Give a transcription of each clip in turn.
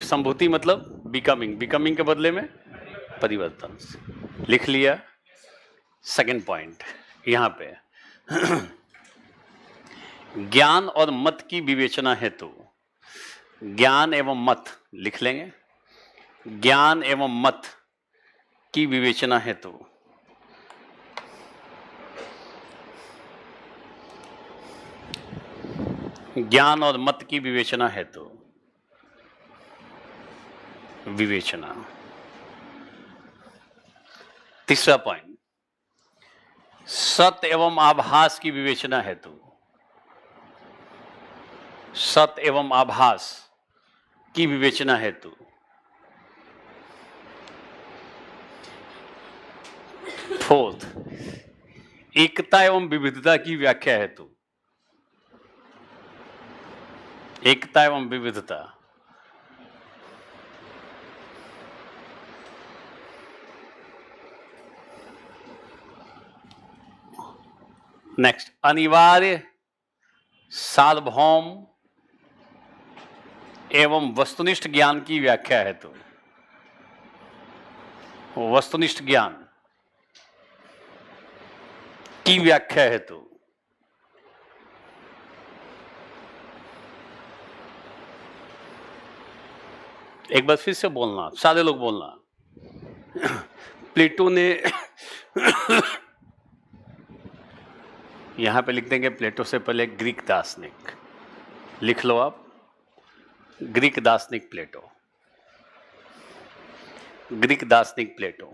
संभूति मतलब becoming, becoming के बदले में परिवर्तन। लिख लिया। सेकंड पॉइंट यहां पे ज्ञान और मत की विवेचना हेतु, ज्ञान एवं मत लिख लेंगे, ज्ञान एवं मत की विवेचना हेतु ज्ञान और मत की विवेचना हेतु विवेचना। तीसरा पॉइंट सत्य एवं आभास की विवेचना हेतु, सत्य एवं आभास की विवेचना हेतु। फोर्थ एकता एवं विविधता की व्याख्या हेतु, एकता एवं विविधता। नेक्स्ट अनिवार्य सार्वभौम एवं वस्तुनिष्ठ ज्ञान की व्याख्या हेतु, वस्तुनिष्ठ ज्ञान की व्याख्या हेतु एक बार फिर से बोलना, सारे लोग बोलना। प्लेटो ने यहां पे लिख देंगे प्लेटो से पहले ग्रीक दार्शनिक, लिख लो आप, ग्रीक दार्शनिक प्लेटो, ग्रीक दार्शनिक प्लेटो।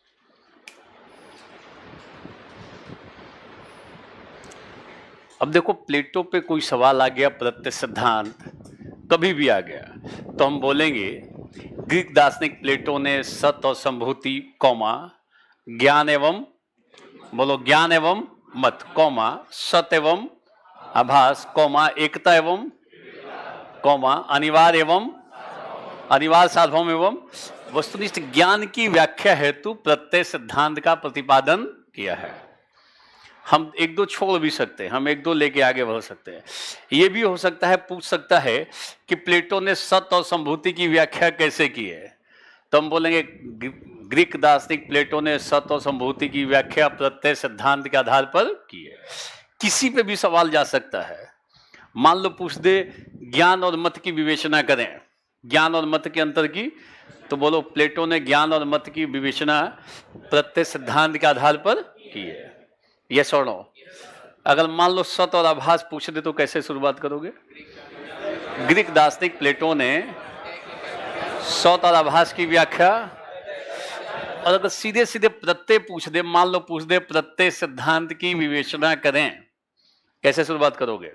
अब देखो प्लेटो पे कोई सवाल आ गया, प्रत्यय सिद्धांत कभी भी आ गया, तो हम बोलेंगे ग्रीक दार्शनिक प्लेटो ने सत्य और संभूति कौमा ज्ञान एवं, बोलो ज्ञान एवं मत कौमा सत्य एवं आभास कौमा एकता एवं कौमा अनिवार्य एवं अनिवार्य सार्वभौम एवं वस्तुनिष्ठ ज्ञान की व्याख्या हेतु प्रत्यय सिद्धांत का प्रतिपादन किया है। हम एक दो छोड़ भी सकते हैं, हम एक दो लेके आगे बढ़ सकते हैं। यह भी हो सकता है, पूछ सकता है कि प्लेटो ने सत्य और संभूति की व्याख्या कैसे की है, तो हम बोलेंगे ग्रीक दार्शनिक प्लेटो ने सत्य और संभूति की व्याख्या प्रत्यय सिद्धांत के आधार पर की है। किसी पे भी सवाल जा सकता है। मान लो पूछ दे ज्ञान और मत की विवेचना करें, ज्ञान और मत के अंतर की, तो बोलो प्लेटो ने ज्ञान और मत की विवेचना प्रत्यय सिद्धांत के आधार पर की है। यस और नो? अगर मान लो सत्य और आभास पूछ दे तो कैसे शुरुआत करोगे? ग्रीक दार्शनिक प्लेटो ने सत्य और आभास की व्याख्या, और अगर सीधे सीधे प्रत्यय पूछ दे, मान लो पूछ दे प्रत्यय सिद्धांत की विवेचना करें, कैसे शुरुआत करोगे?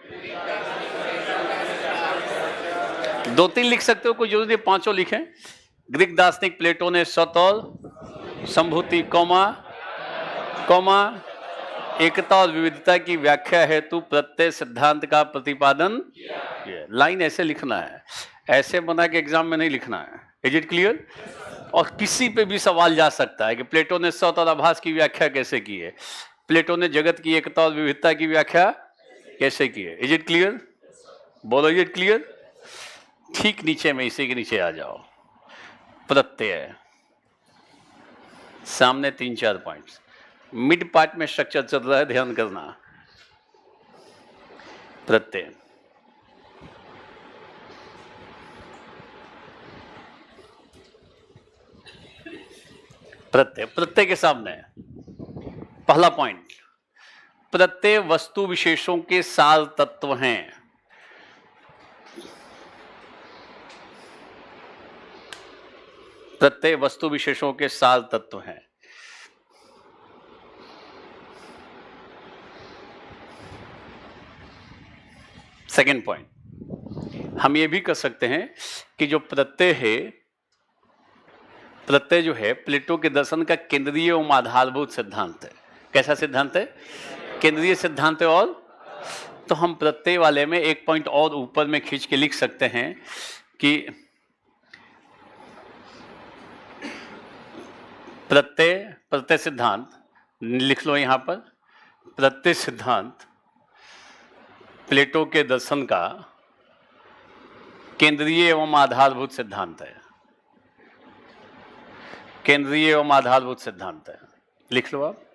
दो तीन लिख सकते हो, कोई जरूरी नहीं पांचों लिखें। ग्रीक दार्शनिक प्लेटो ने सत्य और संभूति कौमा कौमा एकता और विविधता की व्याख्या हेतु प्रत्यय सिद्धांत का प्रतिपादन किया। लाइन ऐसे लिखना है, ऐसे बना के एग्जाम में नहीं लिखना है। Is it clear? और किसी पे भी सवाल जा सकता है कि प्लेटो ने सत्य और आभास की व्याख्या कैसे की है, प्लेटो ने जगत की एकता और विविधता की व्याख्या कैसे की है। Is it clear? बोलो इज इट क्लियर? ठीक नीचे में, इसी के नीचे आ जाओ, प्रत्यय। सामने 3-4 पॉइंट्स, मिड पार्ट में स्ट्रक्चर चल रहा है, ध्यान करना। प्रत्यय, प्रत्यय, प्रत्यय के सामने पहला पॉइंट, प्रत्यय वस्तु विशेषों के सार तत्व हैं। प्रत्यय वस्तु विशेषों के सार तत्व हैं। सेकेंड पॉइंट, हम ये भी कर सकते हैं कि जो प्रत्यय है, प्रत्यय जो है प्लेटो के दर्शन का केंद्रीय एवं आधारभूत सिद्धांत है। कैसा सिद्धांत है? केंद्रीय सिद्धांत है। और तो हम प्रत्यय वाले में एक पॉइंट और ऊपर में खींच के लिख सकते हैं कि प्रत्यय सिद्धांत लिख लो यहां पर, प्रत्यय सिद्धांत प्लेटो के दर्शन का केंद्रीय एवं आधारभूत सिद्धांत है, केंद्रीय एवं आधारभूत सिद्धांत है, लिख लो आप।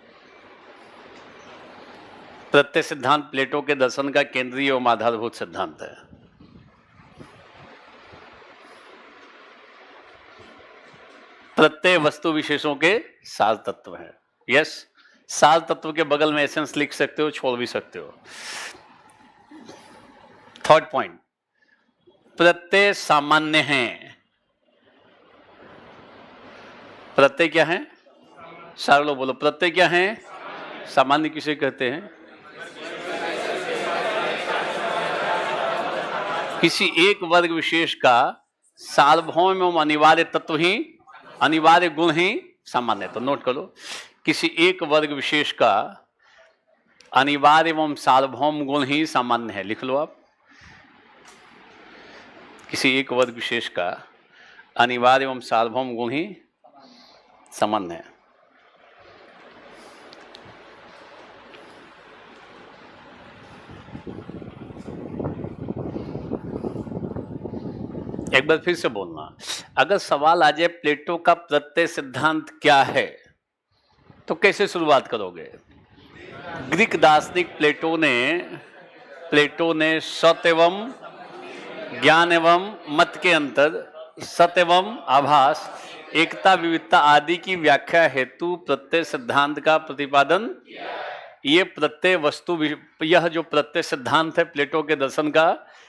प्रत्यय सिद्धांत प्लेटो के दर्शन का केंद्रीय एवं आधारभूत सिद्धांत है। प्रत्यय वस्तु विशेषों के सार तत्व है। यस, सार तत्व के बगल में एसेंस लिख सकते हो, छोड़ भी सकते हो। थर्ड पॉइंट, प्रत्यय सामान्य हैं। प्रत्यय क्या है? सारे लोग बोलो, प्रत्यय क्या है? सामान्य किसे कहते हैं? किसी एक वर्ग विशेष का सार्वभौम एवं अनिवार्य तत्व ही, अनिवार्य गुण ही सामान्य। तो नोट करो, किसी एक वर्ग विशेष का अनिवार्य एवं सार्वभौम गुण ही सामान्य है। लिख लो आप, किसी एक वर्ग विशेष का अनिवार्य एवं सार्वभौम गुण ही सामान्य है। एक बार फिर से बोलना, अगर सवाल आ जाए प्लेटो का प्रत्यय सिद्धांत क्या है, तो कैसे शुरुआत करोगे? ग्रीक दार्शनिक प्लेटो ने सत एवं ज्ञान एवं मत के अंतर, सत एवं आभास, एकता विविधता आदि की व्याख्या हेतु प्रत्यय सिद्धांत का प्रतिपादन। ये प्रत्यय वस्तु, यह जो प्रत्यय सिद्धांत है प्लेटो के दर्शन का,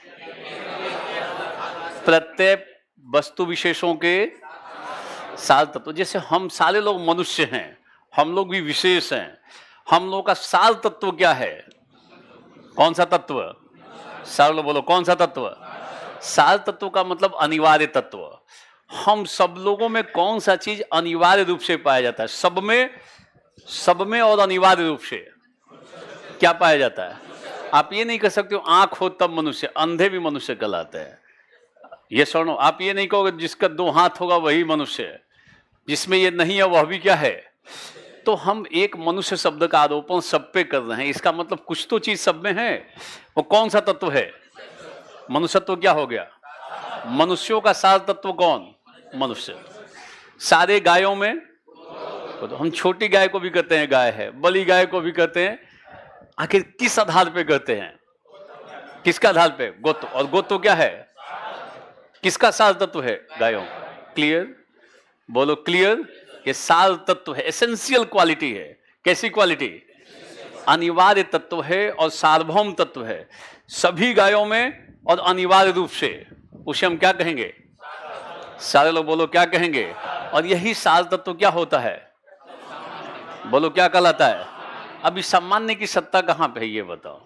प्रत्यय वस्तु विशेषों के सार तत्व। जैसे हम सारे लोग मनुष्य हैं, हम लोग भी विशेष हैं, हम लोगों का सार तत्व क्या है? कौन सा तत्व? सारे लोग बोलो, कौन सा तत्व? सार तत्व का मतलब अनिवार्य तत्व। हम सब लोगों में कौन सा चीज अनिवार्य रूप से पाया जाता है? सब में और अनिवार्य रूप से क्या पाया जाता है? आप ये नहीं कह सकते हो आंख हो तब मनुष्य, अंधे भी मनुष्य कहलाते हैं। ये सुनो, आप ये नहीं कहोगे जिसका 2 हाथ होगा वही मनुष्य है, जिसमें ये नहीं है वह भी क्या है? तो हम एक मनुष्य शब्द का आरोपण सब पे कर रहे हैं, इसका मतलब कुछ तो चीज सब में है। वो कौन सा तत्व है? मनुष्यत्व क्या हो गया? मनुष्यों का सार तत्व कौन? मनुष्य। सारे गायों में तो हम छोटी गाय को भी कहते हैं गाय है, बड़ी गाय को भी कहते हैं। आखिर किस आधार पे कहते हैं? किसका आधार पे? गोत्र। और गोत्र क्या है? किसका सार तत्व है? गायों। क्लियर? बोलो क्लियर? ये सार तत्व है, एसेंशियल क्वालिटी है। कैसी क्वालिटी? अनिवार्य तत्व है और सार्वभौम तत्व है सभी गायों में, और अनिवार्य रूप से उसे हम क्या कहेंगे? सारे लोग बोलो क्या कहेंगे? और यही सार तत्व क्या होता है? बोलो क्या कहलाता है? अभी सामान्य की सत्ता कहां पे है ये बताओ?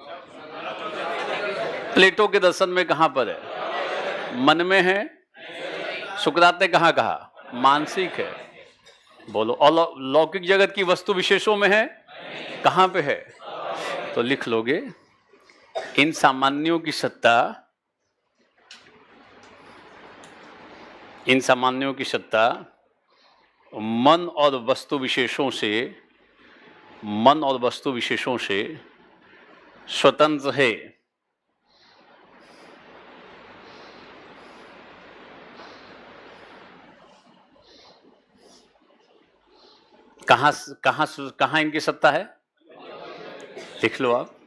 प्लेटो के दर्शन में कहां पर है? मन में है। सुकरात ने कहां कहा? मानसिक है। बोलो, और लौकिक जगत की वस्तु विशेषों में है? कहां पे है? तो लिख लोगे, इन सामान्यों की सत्ता, इन सामान्यों की सत्ता मन और वस्तु विशेषों से, मन और वस्तु विशेषों से स्वतंत्र है। कहां कहां कहां इनकी सत्ता है? लिख लो आप,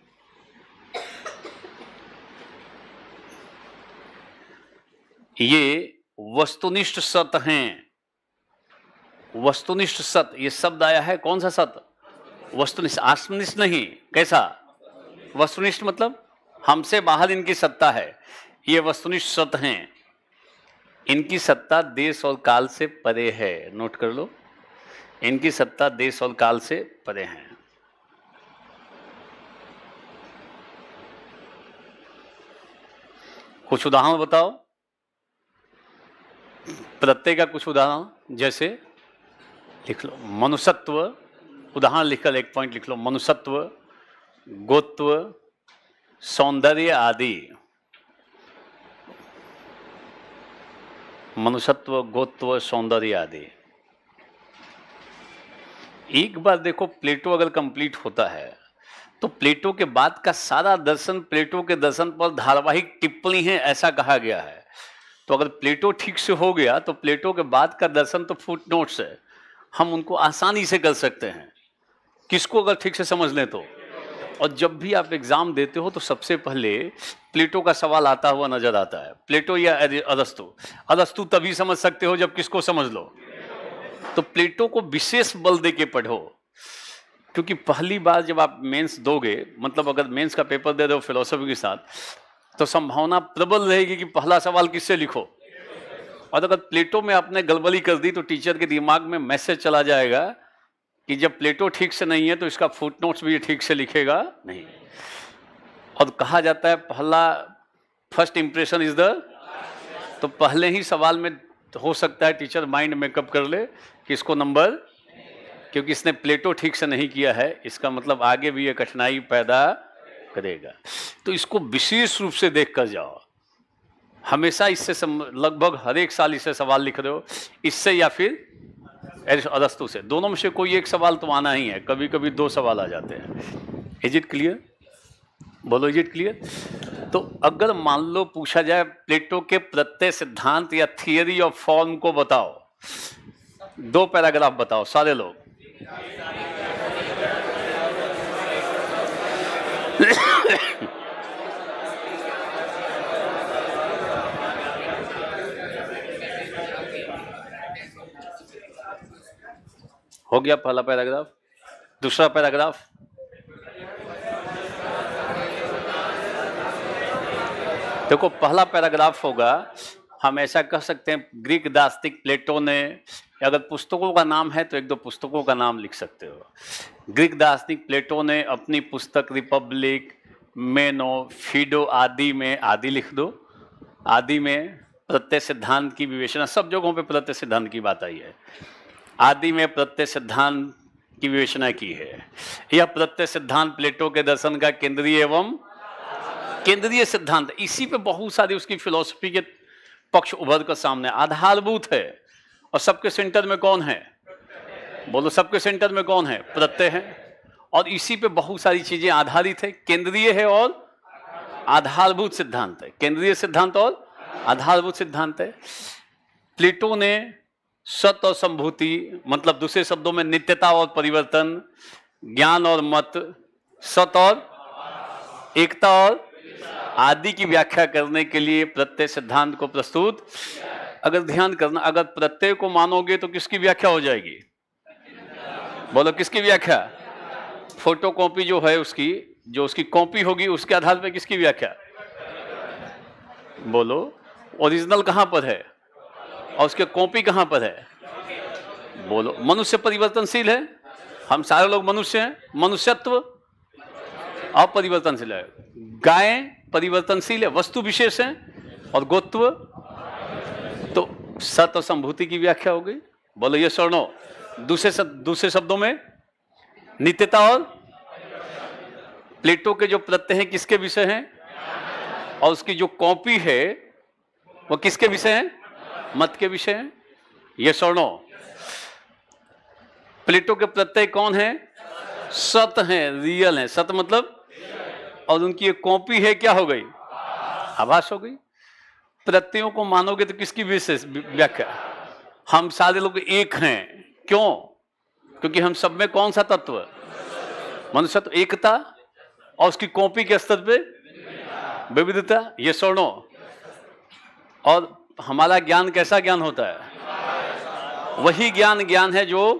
ये वस्तुनिष्ठ सत हैं। वस्तुनिष्ठ सत, ये शब्द आया है, कौन सा सत? वस्तुनिष्ठ, आत्मनिष्ठ नहीं। कैसा? वस्तुनिष्ठ मतलब हमसे बाहर इनकी सत्ता है। ये वस्तुनिष्ठ सत हैं, इनकी सत्ता देश और काल से परे है। नोट कर लो, इनकी सत्ता देश और काल से परे है। कुछ उदाहरण बताओ, प्रत्यय का कुछ उदाहरण। जैसे लिख लो, मनुष्यत्व, उदाहरण लिखकर एक पॉइंट लिख लो। मनुष्यत्व, गोत्व, सौंदर्य आदि। मनुष्यत्व, गोत्व, सौंदर्य आदि। एक बार देखो, प्लेटो अगर कंप्लीट होता है तो प्लेटो के बाद का सारा दर्शन प्लेटो के दर्शन पर धारावाहिक टिप्पणी है, ऐसा कहा गया है। तो अगर प्लेटो ठीक से हो गया तो प्लेटो के बाद का दर्शन तो फुटनोट्स है, हम उनको आसानी से कर सकते हैं, किसको अगर ठीक से समझ लें तो। और जब भी आप एग्जाम देते हो तो सबसे पहले प्लेटो का सवाल आता हुआ नजर आता है, प्लेटो या अरस्तु। अरस्तु तभी समझ सकते हो जब किसको समझ लो। तो प्लेटो को विशेष बल दे के पढ़ो, क्योंकि पहली बार जब आप मेंस दोगे, मतलब अगर मेंस का पेपर दे रहे हो फिलोसफी के साथ, तो संभावना प्रबल रहेगी कि पहला सवाल किससे लिखो। और अगर प्लेटो में आपने गड़बड़ी कर दी तो टीचर के दिमाग में मैसेज चला जाएगा कि जब प्लेटो ठीक से नहीं है तो इसका फुटनोट्स भी ठीक से लिखेगा नहीं। और कहा जाता है पहला फर्स्ट इंप्रेशन इज द, तो पहले ही सवाल में हो सकता है टीचर माइंड मेकअप कर ले कि इसको नंबर, क्योंकि इसने प्लेटो ठीक से नहीं किया है, इसका मतलब आगे भी ये कठिनाई पैदा करेगा। तो इसको विशेष रूप से देख कर जाओ। हमेशा इससे लगभग हर एक साल इससे सवाल लिख रहे हो, इससे या फिर अरस्तु से, दोनों में से कोई एक सवाल तो आना ही है, कभी कभी दो सवाल आ जाते हैं। Is it clear? बोलो इज इट क्लियर? तो अगर मान लो पूछा जाए प्लेटो के प्रत्यय सिद्धांत या थियरी ऑफ फॉर्म को बताओ, 2 पैराग्राफ बताओ सारे लोग। हो गया पहला पैराग्राफ। दूसरा पैराग्राफ, देखो पहला पैराग्राफ होगा, हम ऐसा कह सकते हैं ग्रीक दार्शनिक प्लेटो ने, अगर पुस्तकों का नाम है तो 1-2 पुस्तकों का नाम लिख सकते हो। ग्रीक दार्शनिक प्लेटो ने अपनी पुस्तक रिपब्लिक, मेनो, फीडो आदि में, आदि लिख दो, आदि में प्रत्यय सिद्धांत की विवेचना, सब जगहों पे प्रत्यय सिद्धांत की बात आई है, आदि में प्रत्यय सिद्धांत की विवेचना की है। यह प्रत्यय सिद्धांत प्लेटो के दर्शन का केंद्रीय एवं केंद्रीय सिद्धांत, इसी पे बहुत सारी उसकी फिलॉसफी के पक्ष उभर कर सामने, आधारभूत है। और सबके सेंटर में कौन है? बोलो सबके सेंटर में कौन है? प्रत्यय है। और इसी पे बहुत सारी चीजें आधारित है, केंद्रीय है और आधारभूत सिद्धांत है, केंद्रीय सिद्धांत और आधारभूत सिद्धांत है। प्लेटो ने सत और संभूति, मतलब दूसरे शब्दों में नित्यता और परिवर्तन, ज्ञान और मत, सत और एकता और आदि की व्याख्या करने के लिए प्रत्यय सिद्धांत को प्रस्तुत। अगर ध्यान करना, अगर प्रत्यय को मानोगे तो किसकी व्याख्या हो जाएगी? बोलो किसकी व्याख्या? फोटोकॉपी जो है उसकी, जो उसकी कॉपी होगी उसके आधार पर किसकी व्याख्या? बोलो ओरिजिनल कहां पर है और उसके कॉपी कहां पर है? बोलो मनुष्य परिवर्तनशील है, हम सारे लोग मनुष्य हैं, मनुष्यत्व अपरिवर्तनशील है, गाय परिवर्तनशील है, वस्तु विशेष है, और गोत्व, तो सत और संभूति की व्याख्या हो गई। बोलो ये स्वर्णो, दूसरे शब्दों में नित्यता और प्लेटो के जो प्रत्यय हैं किसके विषय हैं, और उसकी जो कॉपी है वो किसके विषय है? मत के विषय है। ये स्वर्णो, प्लेटो के प्रत्यय कौन है? सत हैं, रियल हैं, सत मतलब, और उनकी एक कॉपी है, क्या हो गई? आभास हो गई। प्रत्ययों को मानोगे तो किसकी विशेष व्याख्या? हम सारे लोग एक हैं, क्यों? क्योंकि हम सब में कौन सा तत्व? मनुष्य तो एकता, और उसकी कॉपी के स्तर पे विविधता, ये स्वर्णो। और हमारा ज्ञान कैसा ज्ञान होता है? वही ज्ञान है जो,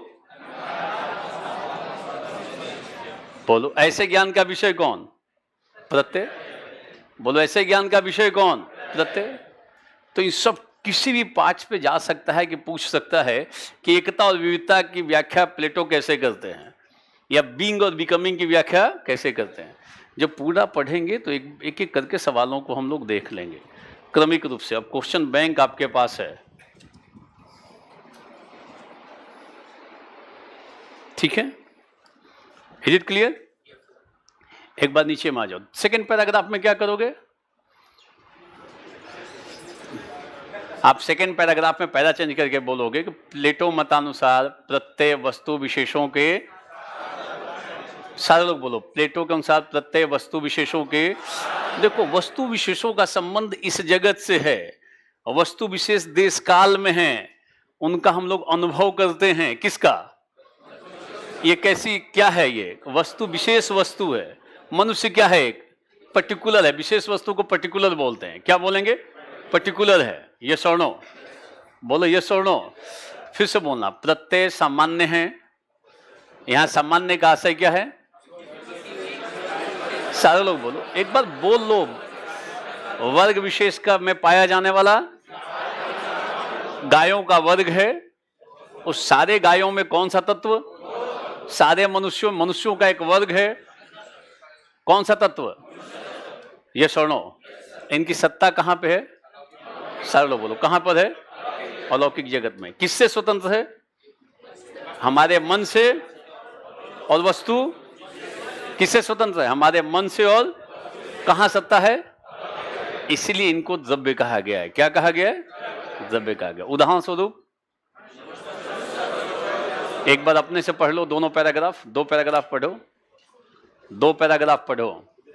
बोलो ऐसे ज्ञान का विषय कौन? प्रत्यय। बोलो ऐसे ज्ञान का विषय कौन? प्रत्यय। तो इन सब किसी भी पाठ पे जा सकता है कि पूछ सकता है कि एकता और विविधता की व्याख्या प्लेटो कैसे करते हैं, या बीइंग और बिकमिंग की व्याख्या कैसे करते हैं। जब पूरा पढ़ेंगे तो एक एक करके सवालों को हम लोग देख लेंगे क्रमिक रूप से। अब क्वेश्चन बैंक आपके पास है, ठीक है? Is it clear? एक बार नीचे में आ जाओ। सेकेंड पैराग्राफ में क्या करोगे आप? सेकेंड पैराग्राफ में पहला चेंज करके बोलोगे कि प्लेटो मतानुसार प्रत्यय वस्तु विशेषों के सारे लोग बोलो। प्लेटो के अनुसार प्रत्यय वस्तु विशेषों के, देखो वस्तु विशेषों का संबंध इस जगत से है, वस्तु विशेष देश काल में है, उनका हम लोग अनुभव करते हैं। किसका? ये कैसी क्या है? ये वस्तु विशेष वस्तु है। मनुष्य क्या है? एक पर्टिकुलर है। विशेष वस्तु को पर्टिकुलर बोलते हैं। क्या बोलेंगे? पर्टिकुलर है। ये स्वर्णो बोलो, ये स्वर्णो। फिर से बोलना। प्रत्यय सामान्य है। यहां सामान्य का आशय क्या है? सारे लोग बोलो, एक बार बोल लो। वर्ग विशेष का में पाया जाने वाला गायों का वर्ग है। उस सारे गायों में कौन सा तत्व? सारे मनुष्यों का एक वर्ग है। कौन सा तत्व? ये स्वर्णो। इनकी सत्ता कहां पे है? सारे लोग बोलो, कहां पर है? अलौकिक जगत में। किससे स्वतंत्र है? हमारे मन से। और वस्तु किससे स्वतंत्र है? हमारे मन से। और कहां सत्ता है? इसलिए इनको द्रव्य कहा गया है। क्या कहा गया है? द्रव्य कहा गया। उदाहरण स्वरूप एक बार अपने से पढ़ लो दोनों पैराग्राफ। 2 पैराग्राफ पढ़ो, 2 पैराग्राफ पढ़ो।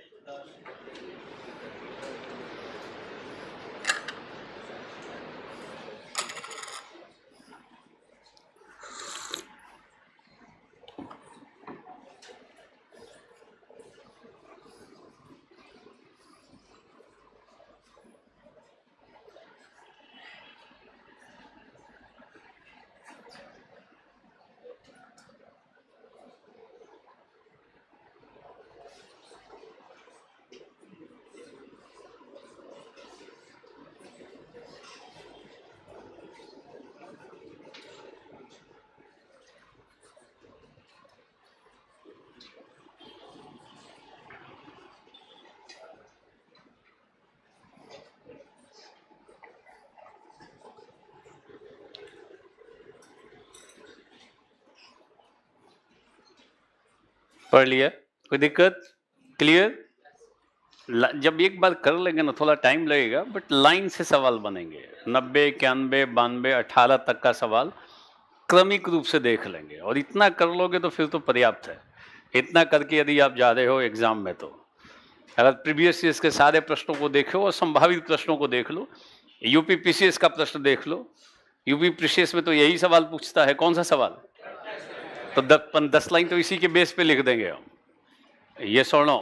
पढ़ लिया? कोई दिक्कत? क्लियर? जब एक बार कर लेंगे ना थोड़ा टाइम लगेगा, बट लाइन से सवाल बनेंगे। 90, 91, 92, 18 तक का सवाल क्रमिक रूप से देख लेंगे। और इतना कर लोगे तो फिर तो पर्याप्त है। इतना करके यदि आप जा रहे हो एग्जाम में, तो अगर प्रीवियस ईयर्स के सारे प्रश्नों को देखो और संभावित प्रश्नों को देख लो, यूपी पीसीएस का प्रश्न देख लो। यूपी पीसीएस में तो यही सवाल पूछता है। कौन सा सवाल? तो 10 लाइन तो इसी के बेस पे लिख देंगे हम। ये सुनो,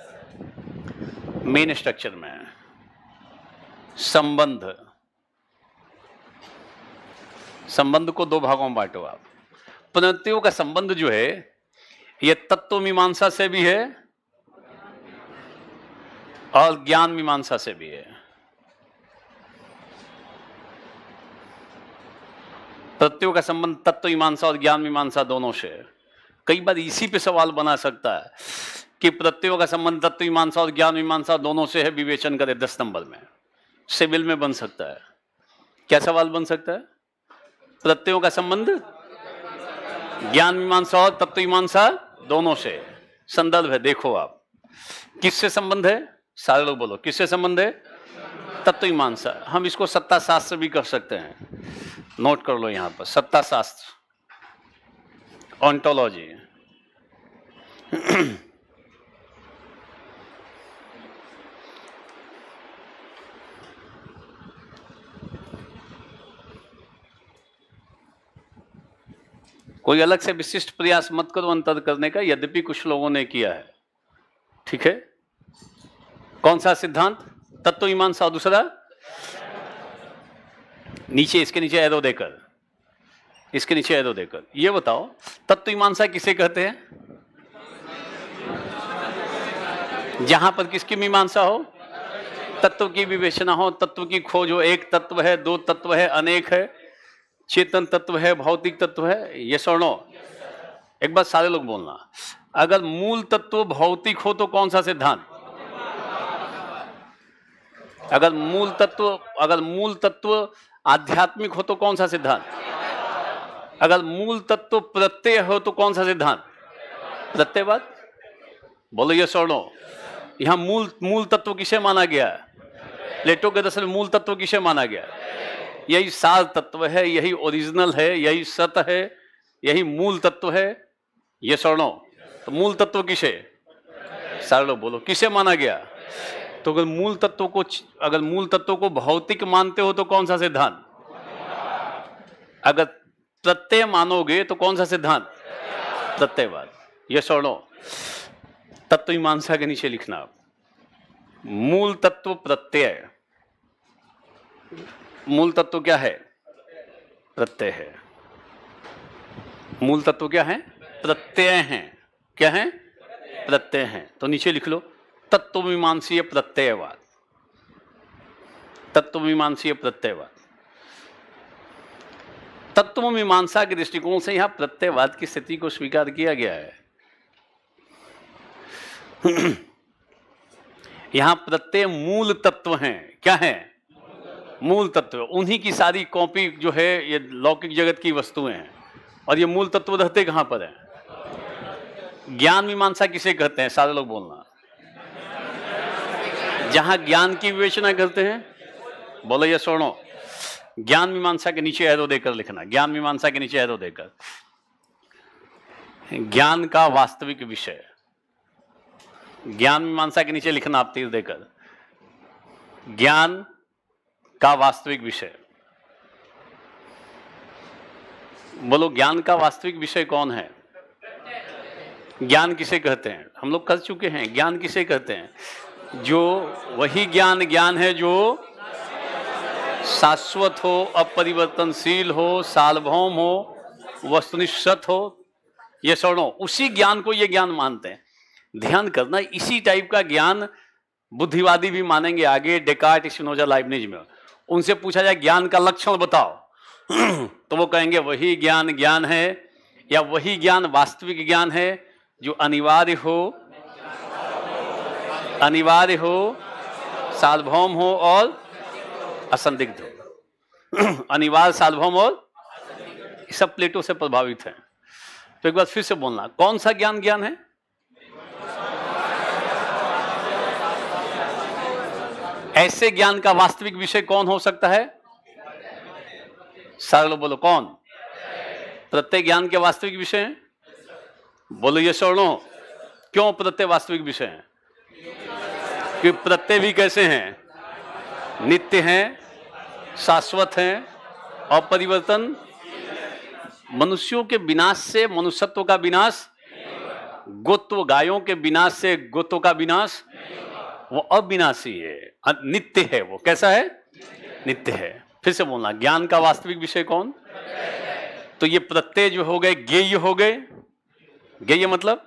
मेन स्ट्रक्चर में संबंध को 2 भागों में बांटो आप। पुनरुक्तियों का संबंध जो है ये तत्व मीमांसा से भी है और ज्ञान मीमांसा से भी है। प्रत्ययों का संबंध तत्व मीमांसा और ज्ञान मीमांसा दोनों से है। कई बार इसी पे सवाल बना सकता है कि प्रत्ययों का संबंध तत्व मीमांसा और ज्ञान मीमांसा दोनों से है, विवेचन करे 10 नंबर में। सिविल में बन सकता है। क्या सवाल बन सकता है? प्रत्ययों का संबंध ज्ञान मीमांसा और तत्व मीमांसा दोनों से। संदर्भ है, देखो आप किससे संबंध है। सारे लोग बोलो, किससे संबंध है? तत्व मीमांसा। हम इसको सत्ता शास्त्र भी कर सकते हैं। नोट कर लो यहां पर, सत्ता शास्त्र, ऑन्टोलॉजी। कोई अलग से विशिष्ट प्रयास मत करो अंतर करने का, यद्यपि कुछ लोगों ने किया है। ठीक है? कौन सा सिद्धांत? तत्व मीमांसा। दूसरा नीचे, इसके नीचे एरो देकर, इसके नीचे एरो देकर ये बताओ तत्व मीमांसा किसे कहते हैं? जहां पर किसकी मीमांसा हो? तत्व की विवेचना हो, तत्व की खोज हो। एक तत्व है, 2 तत्व है, अनेक है, चेतन तत्व है, भौतिक तत्व है। ये सुनो, एक बात सारे लोग बोलना। अगर मूल तत्व भौतिक हो तो कौन सा सिद्धांत? अगर मूल तत्व आध्यात्मिक हो तो कौन सा सिद्धांत? अगर मूल तत्व प्रत्यय हो तो कौन सा सिद्धांत? प्रत्ययवाद। बोलो ये सुनो, यहां मूल तत्व किसे माना गया? प्लेटो के दर्शन में मूल तत्व किसे माना गया? यही सार तत्व है, यही ओरिजिनल है, यही सत है, यही मूल तत्व है। ये सुनो, तो मूल तत्व किसे, सारे लोग बोलो किसे माना गया। तो अगर मूल तत्व को भौतिक मानते हो तो कौन सा सिद्धांत, अगर प्रत्यय मानोगे तो कौन सा सिद्धांत, प्रत्ययवाद। ये सुनो, तत्व मीमांसा के नीचे लिखना, मूल तत्व प्रत्यय, मूल तत्व क्या है, प्रत्यय है। मूल तत्व क्या है, प्रत्यय हैं। क्या है, प्रत्यय हैं। तो नीचे लिख लो तत्व मीमांसीय प्रत्ययवाद, तत्व मीमांसीय प्रत्ययवाद। तत्व मीमांसा के दृष्टिकोण से यहां प्रत्ययवाद की स्थिति को स्वीकार किया गया है। यहां प्रत्यय मूल तत्व हैं। क्या है, मूल तत्व। उन्हीं की सारी कॉपी जो है ये लौकिक जगत की वस्तुएं हैं, और ये मूल तत्व रहते कहां पर है। ज्ञान मीमांसा किसे कहते हैं, सारे लोग बोलना। जहां ज्ञान की विवेचना करते हैं, बोलो ये सुनो, ज्ञान मीमांसा के नीचे एरो देकर लिखना, ज्ञान मीमांसा के नीचे एरो देकर, ज्ञान का वास्तविक विषय। ज्ञान मीमांसा के नीचे लिखना आप तीर देकर, ज्ञान का वास्तविक विषय। बोलो ज्ञान का वास्तविक विषय कौन है, ज्ञान किसे कहते हैं, हम लोग कर चुके हैं। ज्ञान किसे कहते हैं, जो वही ज्ञान है जो शाश्वत हो, अपरिवर्तनशील हो, सार्वभौम हो, वस्तुनिष्ठ हो। ये सुनो, उसी ज्ञान को ये ज्ञान मानते हैं। ध्यान करना, इसी टाइप का ज्ञान बुद्धिवादी भी मानेंगे आगे, डेकार्ट, स्पिनोजा, लाइबनिज में। उनसे पूछा जाए ज्ञान का लक्षण बताओ तो वो कहेंगे वही ज्ञान है, या वही ज्ञान वास्तविक ज्ञान है जो अनिवार्य हो, सार्वभौम हो और असंदिग्ध हो। अनिवार्य, सार्वभौम और सब प्लेटो से प्रभावित है। तो एक बार फिर से बोलना, कौन सा ज्ञान है, ऐसे ज्ञान का वास्तविक विषय कौन हो सकता है, सारे लोग बोलो कौन, प्रत्यय ज्ञान के वास्तविक विषय हैं। बोलो ये सुनो, क्यों प्रत्यय वास्तविक विषय हैं, कि प्रत्यय भी कैसे हैं, नित्य हैं, शाश्वत हैं, अपरिवर्तन। मनुष्यों के विनाश से मनुष्यत्व का विनाश, गोत्व गायों के विनाश से गोत्व का विनाश, वो अविनाशी है, नित्य है। वो कैसा है, नित्य है। फिर से बोलना, ज्ञान का वास्तविक विषय कौन, तो ये प्रत्यय जो हो गए ज्ञेय हो गए। ज्ञेय मतलब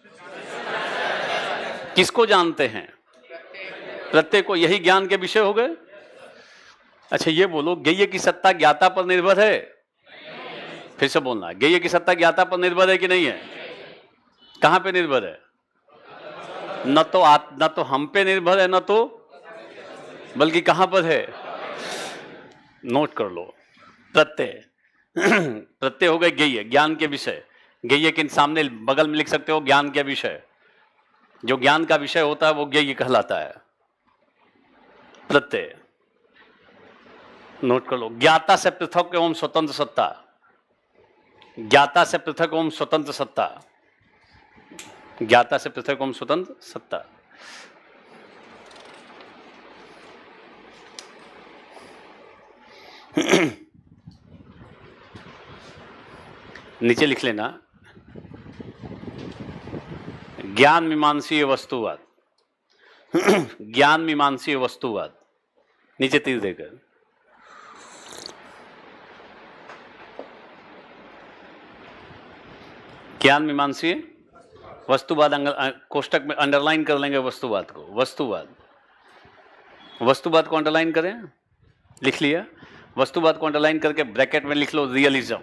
किसको जानते हैं, प्रत्यय को, यही ज्ञान के विषय हो गए। अच्छा ये बोलो, ज्ञेय की सत्ता ज्ञाता पर निर्भर है। फिर से बोलना, ज्ञेय की सत्ता ज्ञाता पर निर्भर है कि नहीं है, कहां पे निर्भर है, न तो हम पे निर्भर है, न तो बल्कि कहां पर है, नोट कर लो, प्रत्यय। प्रत्यय हो गए ज्ञेय, ज्ञान के विषय। ज्ञेय के सामने बगल में लिख सकते हो ज्ञान के विषय। जो ज्ञान का विषय होता है वो ज्ञेय कहलाता है, प्रत्यय। नोट कर लो, ज्ञाता से पृथक एवं स्वतंत्र सत्ता, ज्ञाता से पृथक एवं स्वतंत्र सत्ता, ज्ञाता से पृथक एवं स्वतंत्र सत्ता। नीचे लिख लेना, ज्ञान मीमांसीय वस्तुवाद। ज्ञान मीमांसीय वस्तुवाद, नीचे तीर देकर। ज्ञान मीमांसीय वस्तुवाद, कोष्टक में अंडरलाइन कर लेंगे वस्तुवाद को। वस्तुवाद को अंडरलाइन करें, लिख लिया। वस्तुवाद को अंडरलाइन करके ब्रैकेट में लिख लो रियलिज्म।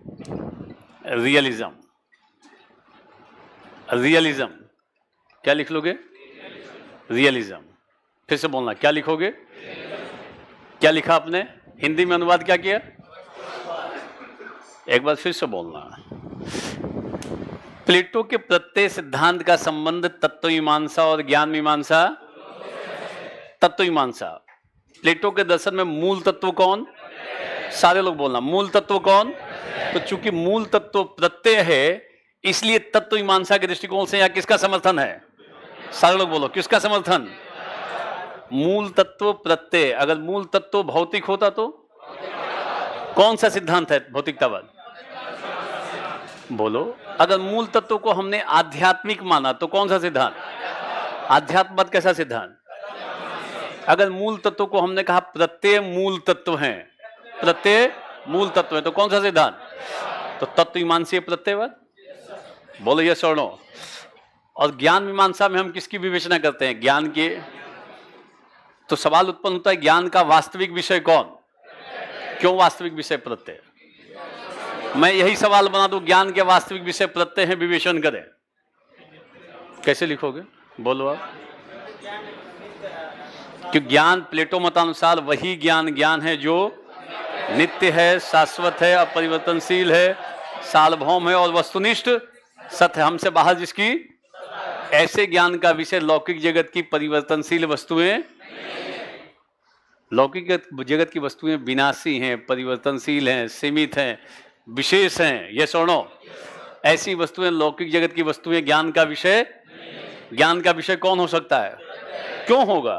रियलिज्म क्या लिख लोगे, रियलिज्म। फिर से बोलना, क्या लिखोगे, क्या लिखा आपने, हिंदी में अनुवाद क्या किया, एक बार फिर से बोलना। प्लेटो के प्रत्यय सिद्धांत का संबंध तत्व मीमांसा और ज्ञान मीमांसा। तत्व मीमांसा, प्लेटो के दर्शन में मूल तत्व कौन, सारे लोग बोलना, मूल तत्व कौन। तो चूंकि मूल तत्व प्रत्यय है, इसलिए तत्व मीमांसा के दृष्टिकोण से यहाँ किसका समर्थन है? सारे लोग बोलो, किसका समर्थन? मूल तत्व प्रत्यय। अगर मूल तत्व भौतिक होता तो कौन सा सिद्धांत है भौतिकतावाद? बोलो। अगर मूल तत्व को हमने आध्यात्मिक माना तो कौन सा सिद्धांत? आध्यात्मवाद कैसा सिद्धांत? अगर मूल तत्व को हमने कहा प्रत्यय मूल तत्व है, प्रत्यय मूल तत्व है, तो कौन सा सिद्धांत? तो तत्व मीमांसीय प्रत्ययवाद। बोलो यस और नो। और ज्ञान मीमांसा में हम किसकी विवेचना करते हैं? ज्ञान के। तो सवाल उत्पन्न होता है, ज्ञान का वास्तविक विषय कौन? क्यों वास्तविक विषय प्रत्यय? मैं यही सवाल बना दूं, ज्ञान के वास्तविक विषय प्रत्यय है, विवेचन करें, कैसे लिखोगे? बोलो आप। कि ज्ञान प्लेटो मतानुसार वही ज्ञान है जो नित्य है, शाश्वत है, अपरिवर्तनशील है, सार्वभौम है और वस्तुनिष्ठ सत्य, हमसे बाहर जिसकी। ऐसे ज्ञान का विषय लौकिक जगत की परिवर्तनशील वस्तुएं, लौकिक जगत की वस्तुएं विनाशी हैं, परिवर्तनशील हैं, सीमित हैं, विशेष हैं। ये सुनो, ऐसी वस्तुएं, लौकिक जगत की वस्तुएं ज्ञान का विषय। ज्ञान का विषय कौन हो सकता है? क्यों होगा?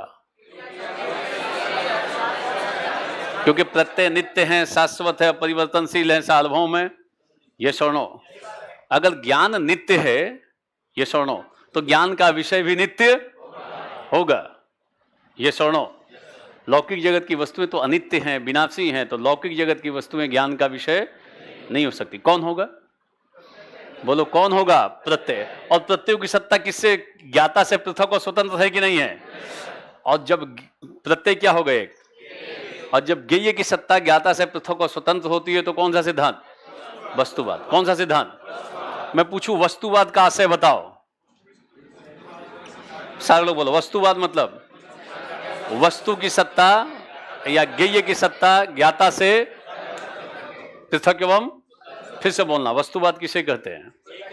क्योंकि प्रत्यय नित्य है, शाश्वत है, परिवर्तनशील है, सार्वभौम है। ये सुनो, अगर ज्ञान नित्य है, ये सुनो, तो ज्ञान का विषय भी नित्य होगा। ये सुनो, लौकिक जगत की वस्तुएं तो अनित्य हैं, विनाशी हैं, तो लौकिक जगत की वस्तुएं ज्ञान का विषय नहीं हो सकती। कौन होगा? बोलो कौन होगा? प्रत्यय। और प्रत्ययों की सत्ता किससे? ज्ञाता से पृथक और स्वतंत्र है कि नहीं है? और जब प्रत्यय क्या हो गए? और जब ज्ञेय की सत्ता ज्ञाता से पृथक और स्वतंत्र होती है तो कौन सा सिद्धांत? वस्तुवाद। कौन सा सिद्धांत? मैं पूछूं वस्तुवाद का आशय बताओ। सारे लोग बोलो। वस्तुवाद मतलब वस्तु की सत्ता या ज्ञेय की सत्ता ज्ञाता से पृथक एवं, फिर से बोलना, वस्तुवाद किसे कहते हैं?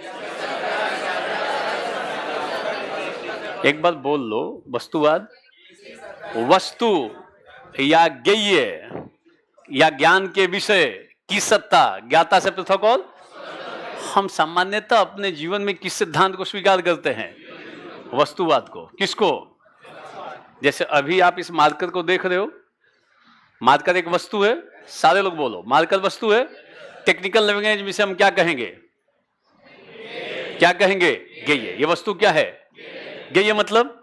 एक बार बोल लो। वस्तुवाद वस्तु या ज्ञेय या ज्ञान के विषय की सत्ता ज्ञाता से पृथक। और हम सामान्यतः अपने जीवन में किस सिद्धांत को स्वीकार करते हैं? वस्तुवाद को। किसको? जैसे अभी आप इस मार्कर को देख रहे हो, मार्कर एक वस्तु है। सारे लोग बोलो, मार्कर वस्तु है। टेक्निकल लैंग्वेज में से हम क्या कहेंगे? क्या कहेंगे? ज्ञेय। ये वस्तु क्या है? ज्ञेय मतलब,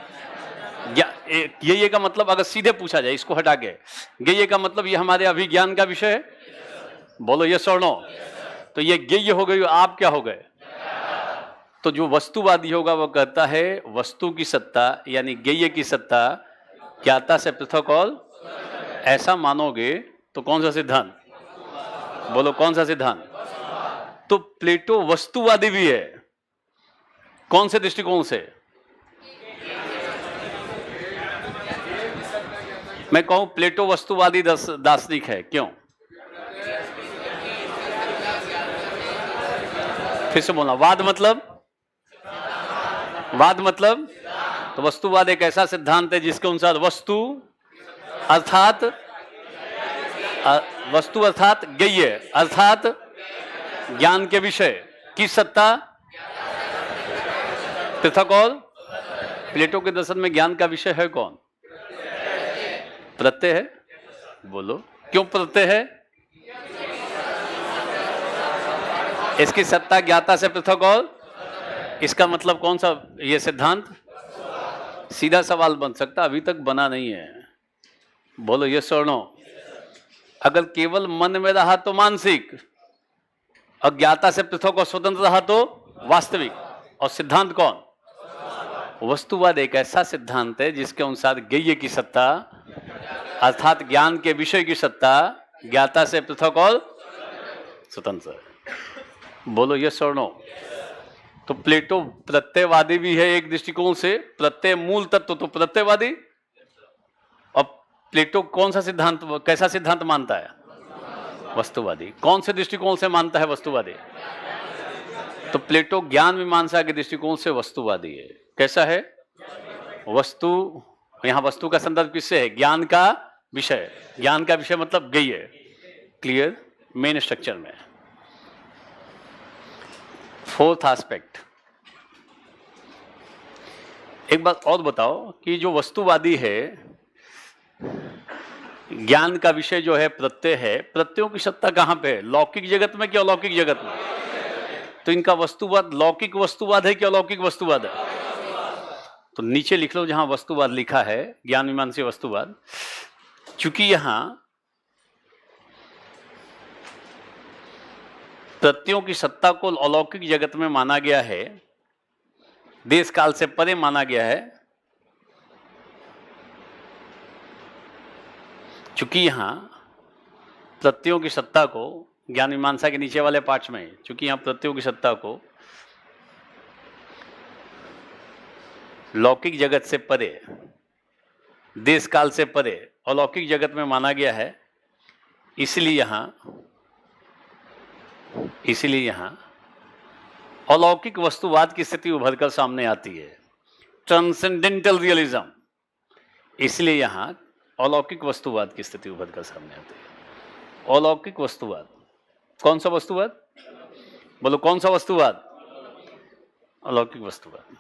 ज्ञेय का मतलब अगर सीधे पूछा जाए, इसको हटा के, ज्ञेय का मतलब ये हमारे अभिज्ञान का विषय है। बोलो यस और नो। तो ये ज्ञेय हो गई, आप क्या हो गए? तो जो वस्तुवादी होगा वो कहता है वस्तु की सत्ता यानी ज्ञेय की सत्ता ज्ञाता से पृथक। और ऐसा मानोगे तो कौन सा सिद्धांत? बोलो कौन सा सिद्धांत? तो प्लेटो वस्तुवादी भी है। कौन से दृष्टिकोण से? मैं कहूं प्लेटो वस्तुवादी दार्शनिक है। क्यों? फिर से बोलना। वाद मतलब, वाद मतलब, तो वस्तुवाद एक ऐसा सिद्धांत है जिसके अनुसार वस्तु अर्थात ज्ञेय अर्थात ज्ञान के विषय की सत्ता पृथक। और प्लेटो के दर्शन में ज्ञान का विषय है कौन? प्रत्यय है। बोलो क्यों प्रत्यय है? इसकी सत्ता ज्ञाता से पृथक। और इसका मतलब कौन सा ये सिद्धांत? सीधा सवाल बन सकता, अभी तक बना नहीं है। बोलो यस और नो। अगर केवल मन में रहा तो मानसिक, अज्ञाता से पृथक और स्वतंत्र रहा तो वास्तविक। और सिद्धांत कौन? वस्तुवाद एक ऐसा सिद्धांत है जिसके अनुसार ज्ञेय की सत्ता अर्थात ज्ञान के विषय की सत्ता ज्ञाता से पृथक और स्वतंत्र है। बोलो यस और नो। तो प्लेटो प्रत्ययवादी भी है एक दृष्टिकोण से, प्रत्यय मूल तत्व तो प्रत्ययवादी। और प्लेटो कौन सा सिद्धांत, कैसा सिद्धांत मानता है? वस्तुवादी। कौन से दृष्टिकोण से मानता है वस्तुवादी? तो प्लेटो ज्ञान मीमांसा के दृष्टिकोण से वस्तुवादी है। कैसा है? वस्तु, यहां वस्तु का संदर्भ किससे है? ज्ञान का विषय। ज्ञान का विषय मतलब ज्ञेय। क्लियर? मेन स्ट्रक्चर में फोर्थ एस्पेक्ट, एक बात और बताओ कि जो वस्तुवादी है, ज्ञान का विषय जो है प्रत्यय है, प्रत्ययों की सत्ता कहां पे है? लौकिक जगत में कि अलौकिक जगत में? तो इनका वस्तुवाद लौकिक वस्तुवाद है कि अलौकिक वस्तुवाद है? तो नीचे लिख लो जहां वस्तुवाद लिखा है, ज्ञान मीमांसा वस्तुवाद। चूंकि यहां प्रत्ययों की सत्ता को अलौकिक जगत में माना गया है, देश काल से परे माना गया है, चूंकि यहां प्रत्ययों की सत्ता को, ज्ञान मीमांसा के नीचे वाले पार्ट में, चूंकि यहां प्रत्ययों की सत्ता को लौकिक जगत से परे, देश काल से परे अलौकिक जगत में माना गया है, इसलिए यहां अलौकिक वस्तुवाद की स्थिति उभरकर सामने आती है, ट्रांसेंडेंटल रियलिज्म। इसलिए यहां अलौकिक वस्तुवाद की स्थिति उभरकर सामने आती है। अलौकिक वस्तुवाद, कौन सा वस्तुवाद? बोलो कौन सा वस्तुवाद? अलौकिक वस्तुवाद।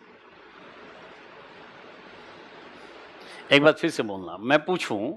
एक बार फिर से बोलना, मैं पूछूं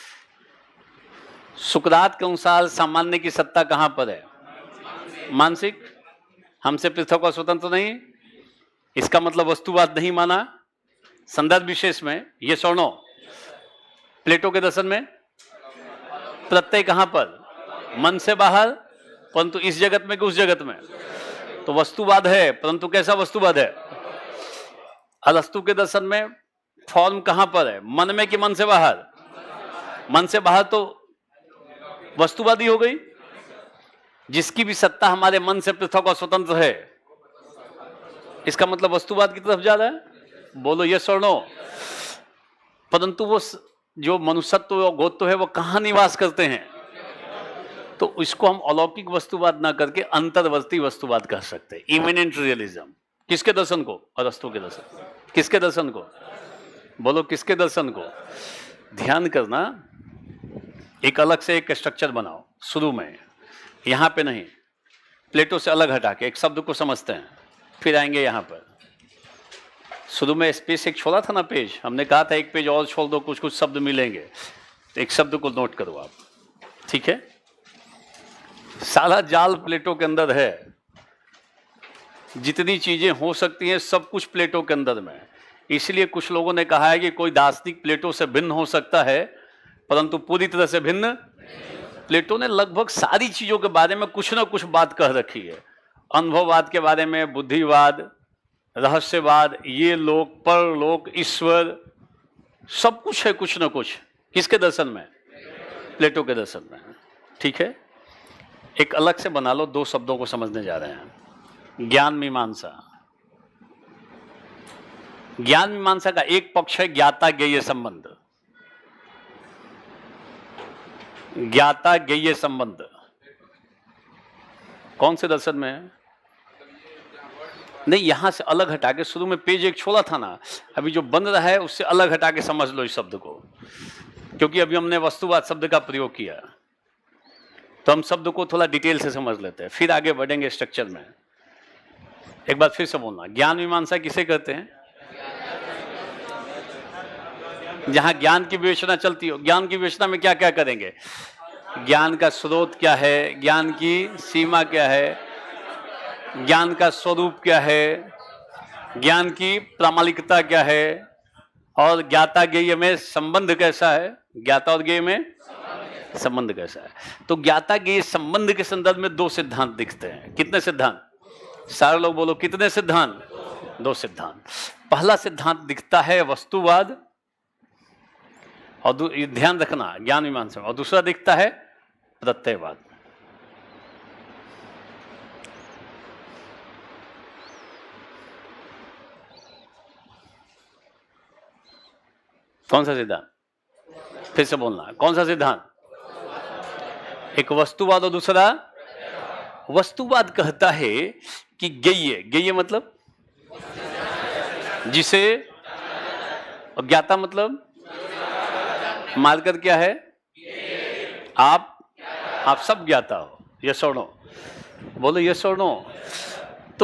सुकरात के अनुसार सामान्य की सत्ता कहां पर है? मानसिक, हमसे पृथक और स्वतंत्र नहीं। इसका मतलब वस्तुवाद नहीं माना। संदर्भ विशेष में ये सुनो, प्लेटो के दर्शन में प्रत्यय कहां पर? मन से बाहर, परंतु इस जगत में कि उस जगत में? तो वस्तुवाद है, परंतु कैसा वस्तुवाद है? अरस्तु के दर्शन में फॉर्म कहां पर है? मन में कि मन से बाहर? मन से बाहर तो वस्तुवादी हो गई। जिसकी भी सत्ता हमारे मन से पृथक और स्वतंत्र है, इसका मतलब वस्तुवाद की तरफ जा रहा है। बोलो यस और नो। परंतु वो जो मनुष्यत्व और गोत्व है वो कहां निवास करते हैं? तो इसको हम अलौकिक वस्तुवाद ना करके अंतर्वर्ती वस्तुवाद कह सकते हैं, इमिनेंट रियलिज्म। किसके दर्शन को? अरस्तु के दर्शन। किसके दर्शन को? बोलो किसके दर्शन को? ध्यान करना, एक अलग से एक स्ट्रक्चर बनाओ शुरू में, यहां पे नहीं, प्लेटो से अलग हटा के एक शब्द को समझते हैं, फिर आएंगे यहां पर। शुरू में स्पेस एक छोड़ा था ना पेज, हमने कहा था एक पेज और छोड़ दो, कुछ कुछ शब्द मिलेंगे, तो एक शब्द को नोट करो आप, ठीक है? सारा जाल प्लेटो के अंदर है, जितनी चीजें हो सकती हैं सब कुछ प्लेटो के अंदर में। इसलिए कुछ लोगों ने कहा है कि कोई दार्शनिक प्लेटो से भिन्न हो सकता है, परंतु पूरी तरह से भिन्न। प्लेटो ने लगभग सारी चीजों के बारे में कुछ ना कुछ बात कह रखी है। अनुभववाद के बारे में, बुद्धिवाद, रहस्यवाद, ये लोक, परलोक, ईश्वर, सब कुछ है कुछ ना कुछ। किसके दर्शन में? प्लेटो के दर्शन में, ठीक है? एक अलग से बना लो, दो शब्दों को समझने जा रहे हैं। ज्ञान मीमांसा। ज्ञान मीमांसा का एक पक्ष है ज्ञाता ज्ञेय संबंध। ज्ञाता ज्ञेय संबंध कौन से दर्शन में है? नहीं, यहां से अलग हटा के, शुरू में पेज एक छोड़ा था ना, अभी जो बन रहा है उससे अलग हटा के समझ लो इस शब्द को, क्योंकि अभी हमने वस्तुवाद शब्द का प्रयोग किया, तो हम शब्द को थोड़ा डिटेल से समझ लेते हैं, फिर आगे बढ़ेंगे स्ट्रक्चर में। एक बार फिर से बोलना, ज्ञान मीमांसा किसे कहते हैं? जहां ज्ञान की विवेचना चलती हो। ज्ञान की विवेचना में क्या क्या करेंगे? ज्ञान का स्रोत क्या है, ज्ञान की सीमा क्या है, ज्ञान का स्वरूप क्या है, ज्ञान की प्रामाणिकता क्या है, और ज्ञाता ज्ञेय में संबंध कैसा है, ज्ञाता और ज्ञेय में संबंध कैसा है। तो ज्ञाता ज्ञेय संबंध के संदर्भ में दो सिद्धांत दिखते हैं। कितने सिद्धांत? सारे लोग बोलो कितने सिद्धांत? दो सिद्धांत। पहला सिद्धांत दिखता है वस्तुवाद, और ध्यान रखना ज्ञान मीमांसा में, और दूसरा दिखता है प्रत्ययवाद। कौन सा सिद्धांत? फिर से बोलना, कौन सा सिद्धांत? एक वस्तुवाद और दूसरा वस्तुवाद कहता है कि ज्ञेय, ज्ञेय मतलब जिसे, और ज्ञाता मतलब मार्कर क्या है? आप सब ज्ञाता हो। यस और नो? बोलो यस और नो।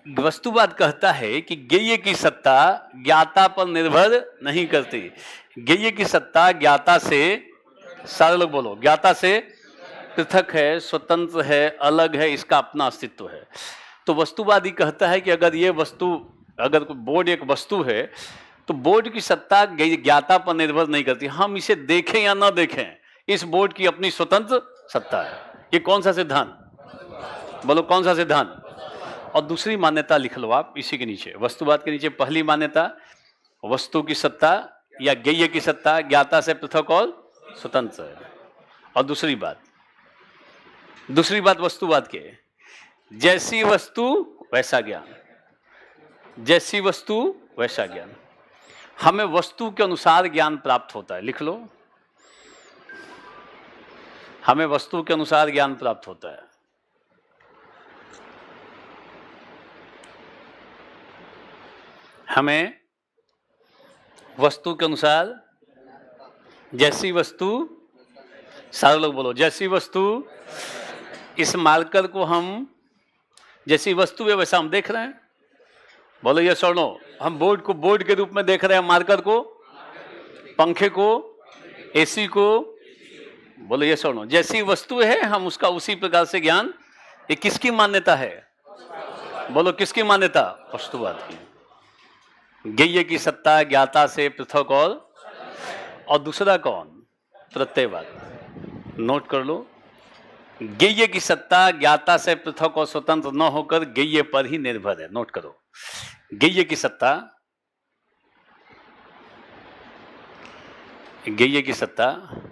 वस्तुवाद कहता है कि ज्ञेय की सत्ता ज्ञाता पर निर्भर नहीं करती। ज्ञेय की सत्ता ज्ञाता से, सारे लोग बोलो, ज्ञाता से पृथक है, स्वतंत्र है, अलग है, इसका अपना अस्तित्व है। तो वस्तुवादी कहता है कि अगर ये वस्तु, अगर बोर्ड एक वस्तु है तो बोर्ड की सत्ता ज्ञाता पर निर्भर नहीं करती। हम इसे देखें या ना देखें, इस बोर्ड की अपनी स्वतंत्र सत्ता है। ये कौन सा सिद्धांत, बोलो कौन सा सिद्धांत? और दूसरी मान्यता लिख लो आप इसी के नीचे, वस्तुवाद के नीचे। पहली मान्यता, वस्तु की सत्ता या ज्ञेय की सत्ता ज्ञाता से पृथक और स्वतंत्र है। और दूसरी बात वस्तुवाद के, जैसी वस्तु वैसा ज्ञान, जैसी वस्तु वैसा ज्ञान। हमें वस्तु के अनुसार ज्ञान प्राप्त होता है, लिख लो, हमें वस्तु के अनुसार ज्ञान प्राप्त होता है। हमें वस्तु के अनुसार, जैसी वस्तु, सारे लोग बोलो, जैसी वस्तु। इस मार्कर को हम, जैसी वस्तु है वैसा हम देख रहे हैं, बोलो ये सुनो। हम बोर्ड को बोर्ड के रूप में देख रहे हैं, मार्कर को, पंखे को, एसी को, बोलो ये सुनो। जैसी वस्तु है हम उसका उसी प्रकार से ज्ञान। ये किसकी मान्यता है, बोलो किसकी मान्यता? वस्तुवाद की। ज्ञेय की सत्ता ज्ञाता से पृथक और दूसरा कौन? प्रत्ययवाद। नोट कर लो, ज्ञेय की सत्ता ज्ञाता से पृथक और स्वतंत्र न होकर ज्ञेय पर ही निर्भर है। नोट करो, ज्ञेय की सत्ता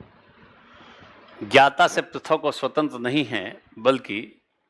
ज्ञाता से पृथक और स्वतंत्र नहीं है, बल्कि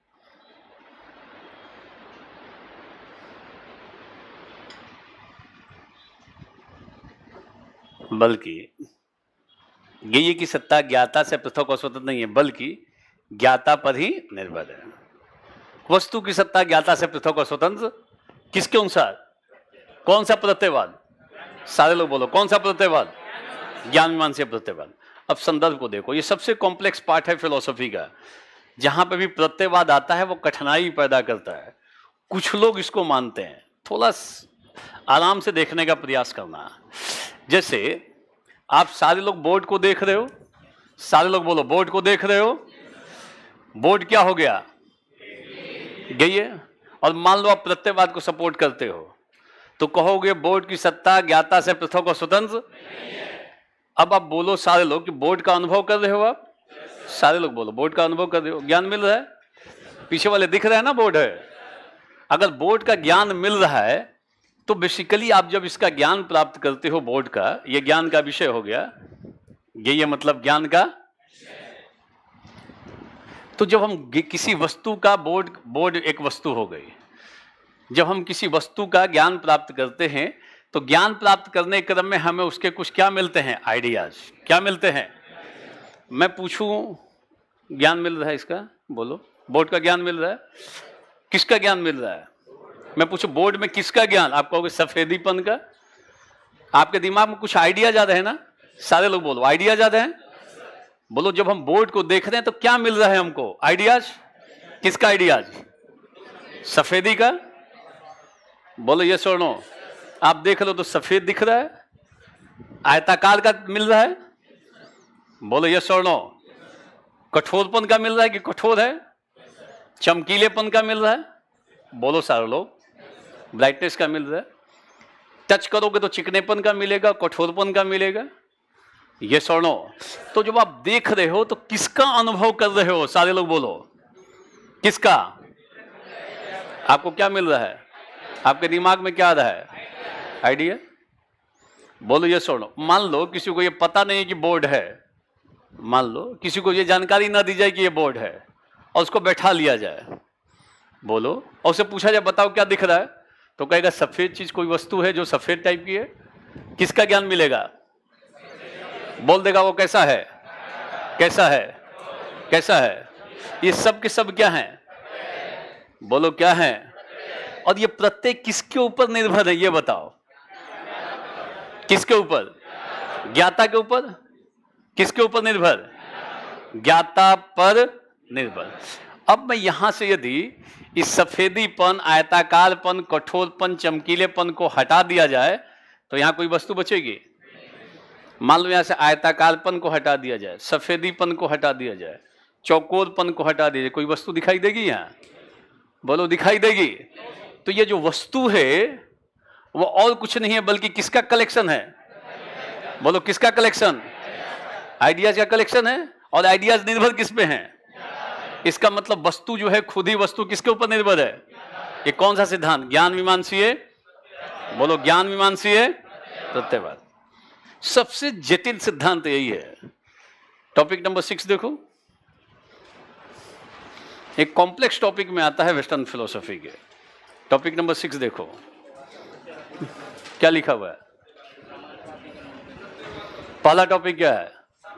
ज्ञेय की सत्ता ज्ञाता से पृथक और स्वतंत्र नहीं है, बल्कि ज्ञाता पर ही निर्भर है। वस्तु की सत्ता ज्ञाता से पृथक और स्वतंत्र किसके अनुसार? कौन सा प्रत्ययवाद? सारे लोग बोलो, कौन सा प्रत्ययवाद? ज्ञान मीमांसा प्रत्ययवाद। अब संदर्भ को देखो, ये सबसे कॉम्प्लेक्स पार्ट है फिलॉसफी का। जहां पे भी प्रत्ययवाद आता है वो कठिनाई पैदा करता है। कुछ लोग इसको मानते हैं, थोड़ा आराम से देखने का प्रयास करना। जैसे आप सारे लोग बोर्ड को देख रहे हो, सारे लोग बोलो बोर्ड को देख रहे हो। बोर्ड क्या हो गया? ज्ञेय। और मान लो आप प्रत्ययवाद को सपोर्ट करते हो तो कहोगे बोर्ड की सत्ता ज्ञाता से पृथक और स्वतंत्र। अब आप बोलो सारे लोग कि बोर्ड का अनुभव कर रहे हो आप? सारे लोग बोलो बोर्ड का अनुभव कर रहे हो, ज्ञान मिल रहा है। पीछे वाले दिख रहे हैं ना बोर्ड है। अगर बोर्ड का ज्ञान मिल रहा है तो बेसिकली आप जब इसका ज्ञान प्राप्त करते हो, बोर्ड का, ये ज्ञान का विषय हो गया, ये मतलब ज्ञान का। तो जब हम किसी वस्तु का, बोर्ड एक वस्तु हो गई, जब हम किसी वस्तु का ज्ञान प्राप्त करते हैं तो ज्ञान प्राप्त करने के क्रम में हमें उसके कुछ क्या मिलते हैं? आइडियाज। क्या मिलते हैं? मैं पूछूं ज्ञान मिल रहा है इसका, बोलो बोर्ड का ज्ञान मिल रहा है। किसका ज्ञान मिल रहा है? मैं पूछूं बोर्ड में किसका ज्ञान? आप कहोगे सफेदीपन का। आपके दिमाग में कुछ आइडिया ज्यादा है ना? सारे लोग बोलो आइडिया ज्यादा है। बोलो जब हम बोर्ड को देख रहे हैं तो क्या मिल रहा है हमको? आइडियाज। किसका आइडियाज? सफेदी का। बोलो ये सुनो, आप देख लो तो सफेद दिख रहा है। आयताकार का मिल रहा है। बोलो ये सुनो, कठोरपन का मिल रहा है कि कठोर है? चमकीलेपन का मिल रहा है। बोलो सारे लोग, ब्राइटनेस का मिल रहा है। टच करोगे तो चिकनेपन का मिलेगा, कठोरपन का मिलेगा। ये सुनो, तो जब आप देख रहे हो तो किसका अनुभव कर रहे हो? सारे लोग बोलो किसका? आपको क्या मिल रहा है? आपके दिमाग में क्या आ रहा है? आइडिया। बोलो ये सुनो, मान लो किसी को ये पता नहीं कि बोर्ड है, मान लो किसी को ये जानकारी ना दी जाए कि ये बोर्ड है और उसको बैठा लिया जाए, बोलो, और उसे पूछा जाए बताओ क्या दिख रहा है, तो कहेगा सफेद चीज, कोई वस्तु है जो सफेद टाइप की है। किसका ज्ञान मिलेगा? बोल देगा वो कैसा है, कैसा है, कैसा है। ये सब के सब क्या हैं? बोलो क्या है? और ये प्रत्येक किसके ऊपर निर्भर है? ये बताओ किसके ऊपर? ज्ञाता के ऊपर। किसके ऊपर निर्भर? ज्ञाता पर निर्भर। अब मैं यहां से यदि इस सफेदीपन, आयताकारपन, कठोरपन, चमकीलेपन को हटा दिया जाए तो यहां कोई वस्तु बचेगी? मान लो यहां से आयताकारपन को हटा दिया जाए, सफेदीपन को हटा दिया जाए, चौकोरपन को हटा दिया जाए, कोई वस्तु दिखाई देगी यहां? बोलो दिखाई देगी? तो ये जो वस्तु है वो और कुछ नहीं है बल्कि किसका कलेक्शन है? बोलो किसका कलेक्शन? आइडियाज का कलेक्शन है। और आइडियाज निर्भर किस पे हैं? इसका मतलब वस्तु जो है, खुद ही वस्तु किसके ऊपर निर्भर है? ये कौन सा सिद्धांत? ज्ञान मीमांसीय। बोलो ज्ञान मीमांसीय प्रत्ययवाद। सबसे जटिल सिद्धांत यही है। टॉपिक नंबर 6 देखो, एक कॉम्प्लेक्स टॉपिक में आता है वेस्टर्न फिलोसफी के। टॉपिक नंबर 6 देखो क्या लिखा हुआ है। पहला टॉपिक क्या है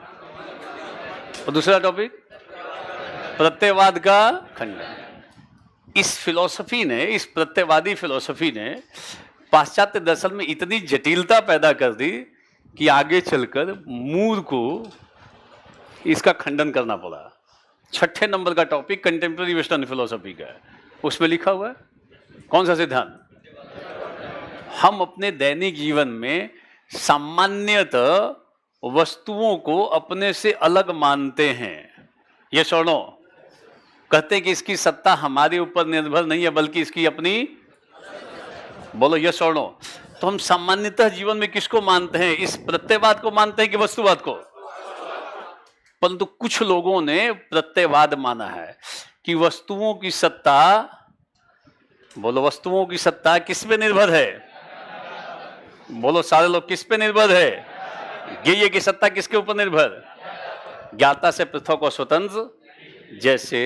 और दूसरा टॉपिक प्रत्ययवाद का खंडन। इस फिलोसफी ने, इस प्रत्ययवादी फिलोसफी ने पाश्चात्य दर्शन में इतनी जटिलता पैदा कर दी कि आगे चलकर मूल को इसका खंडन करना पड़ा। 6ठे नंबर का टॉपिक कंटेम्प्रेरी वेस्टर्न फिलोसफी का है। उसमें लिखा हुआ है कौन सा सिद्धांत? हम अपने दैनिक जीवन में सामान्यतः वस्तुओं को अपने से अलग मानते हैं। ये सुनो, कहते हैं कि इसकी सत्ता हमारे ऊपर निर्भर नहीं है बल्कि इसकी अपनी। बोलो ये सुनो। तो हम सामान्यतः जीवन में किसको मानते हैं? इस प्रत्ययवाद को मानते हैं कि वस्तुवाद को? परंतु कुछ लोगों ने प्रत्ययवाद माना है कि वस्तुओं की सत्ता, बोलो वस्तुओं की सत्ता किस पे निर्भर है? बोलो सारे लोग किस पे निर्भर है? ज्ञेय की सत्ता किसके ऊपर निर्भर? ज्ञाता से पृथक और स्वतंत्र। जैसे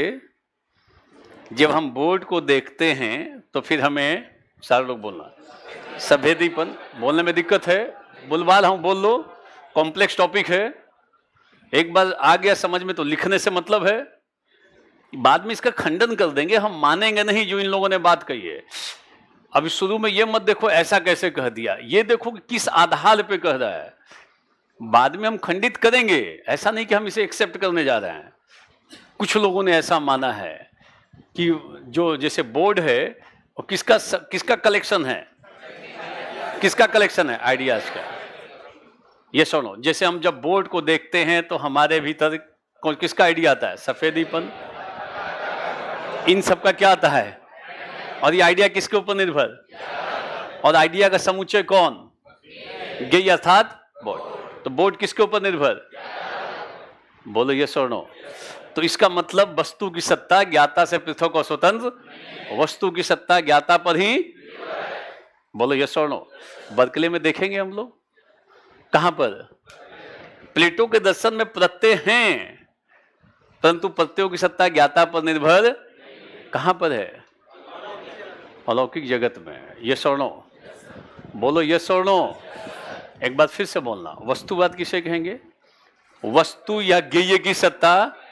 जब हम बोर्ड को देखते हैं तो फिर हमें, सारे लोग बोलना, सफेदीपन, बोलने में दिक्कत है, बुलवाल हम बोल लो, कॉम्प्लेक्स टॉपिक है, एक बार आ गया समझ में तो लिखने से मतलब है, बाद में इसका खंडन कर देंगे, हम मानेंगे नहीं जो इन लोगों ने बात कही है। अभी शुरू में ये मत देखो ऐसा कैसे कह दिया, ये देखो कि किस आधार पे कह रहा है, बाद में हम खंडित करेंगे। ऐसा नहीं कि हम इसे एक्सेप्ट करने जा रहे हैं। कुछ लोगों ने ऐसा माना है कि जो जैसे बोर्ड है वो किसका कलेक्शन है? किसका कलेक्शन है? आइडियाज का। ये सुनो, जैसे हम जब बोर्ड को देखते हैं तो हमारे भीतर किसका आइडिया आता है? सफेदीपन। इन सब का क्या आता है? और ये आइडिया किसके ऊपर निर्भर? और आइडिया का समुच्चय कौन? ज्ञेय अर्थात बोर्ड। तो बोर्ड किसके ऊपर निर्भर? बोलो ये सुनो। तो इसका मतलब वस्तु की सत्ता ज्ञाता से पृथक और स्वतंत्र, वस्तु की सत्ता ज्ञाता पर ही। बोलो ये सुनो। बर्कले में देखेंगे हम लोग, कहां पर? प्लेटो के दर्शन में प्रत्यय हैं परंतु प्रत्ययों की सत्ता ज्ञाता पर निर्भर कहां पर है? अलौकिक जगत में। ये सुनो। बोलो ये सुनो। एक बार फिर से बोलना, वस्तुवाद किसे कहेंगे? वस्तु या ज्ञेय की सत्ता।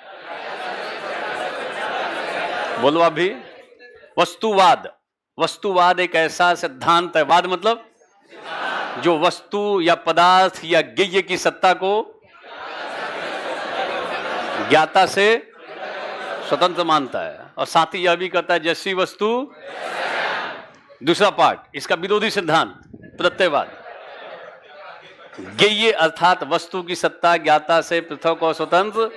बोलो अभी। वस्तुवाद। वस्तुवाद एक ऐसा सिद्धांत है, वाद मतलब जो वस्तु या पदार्थ या ज्ञेय की सत्ता को ज्ञाता से स्वतंत्र मानता है, और साथ ही यह भी कहता है जैसी वस्तु। दूसरा पार्ट इसका विरोधी सिद्धांत प्रत्ययवाद। ज्ञेय अर्थात वस्तु की सत्ता ज्ञाता से पृथक और स्वतंत्र,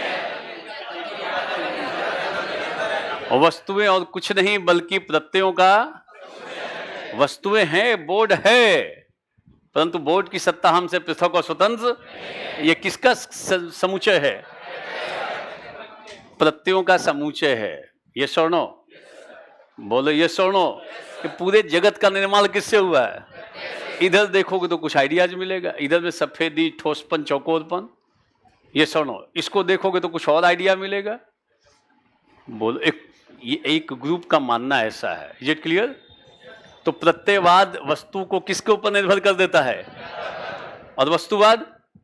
और वस्तुएं और कुछ नहीं बल्कि प्रत्ययों का। वस्तुएं हैं, बोर्ड है, परंतु बोर्ड की सत्ता हमसे पृथक और स्वतंत्र। ये किसका समुच्चय है? प्रत्ययों का समुच्चय है। ये सुनो। बोलो ये सुनो कि पूरे जगत का निर्माण किससे हुआ है? इधर देखोगे तो कुछ आइडियाज मिलेगा, इधर में सफेदी, ठोसपन, चौकोरपन। ये सुनो। इसको देखोगे तो कुछ और आइडिया मिलेगा। बोलो एक ग्रुप का मानना ऐसा है। Is it clear? तो प्रत्ययवाद वस्तु को किसके ऊपर निर्भर कर देता है? और वस्तुवाद?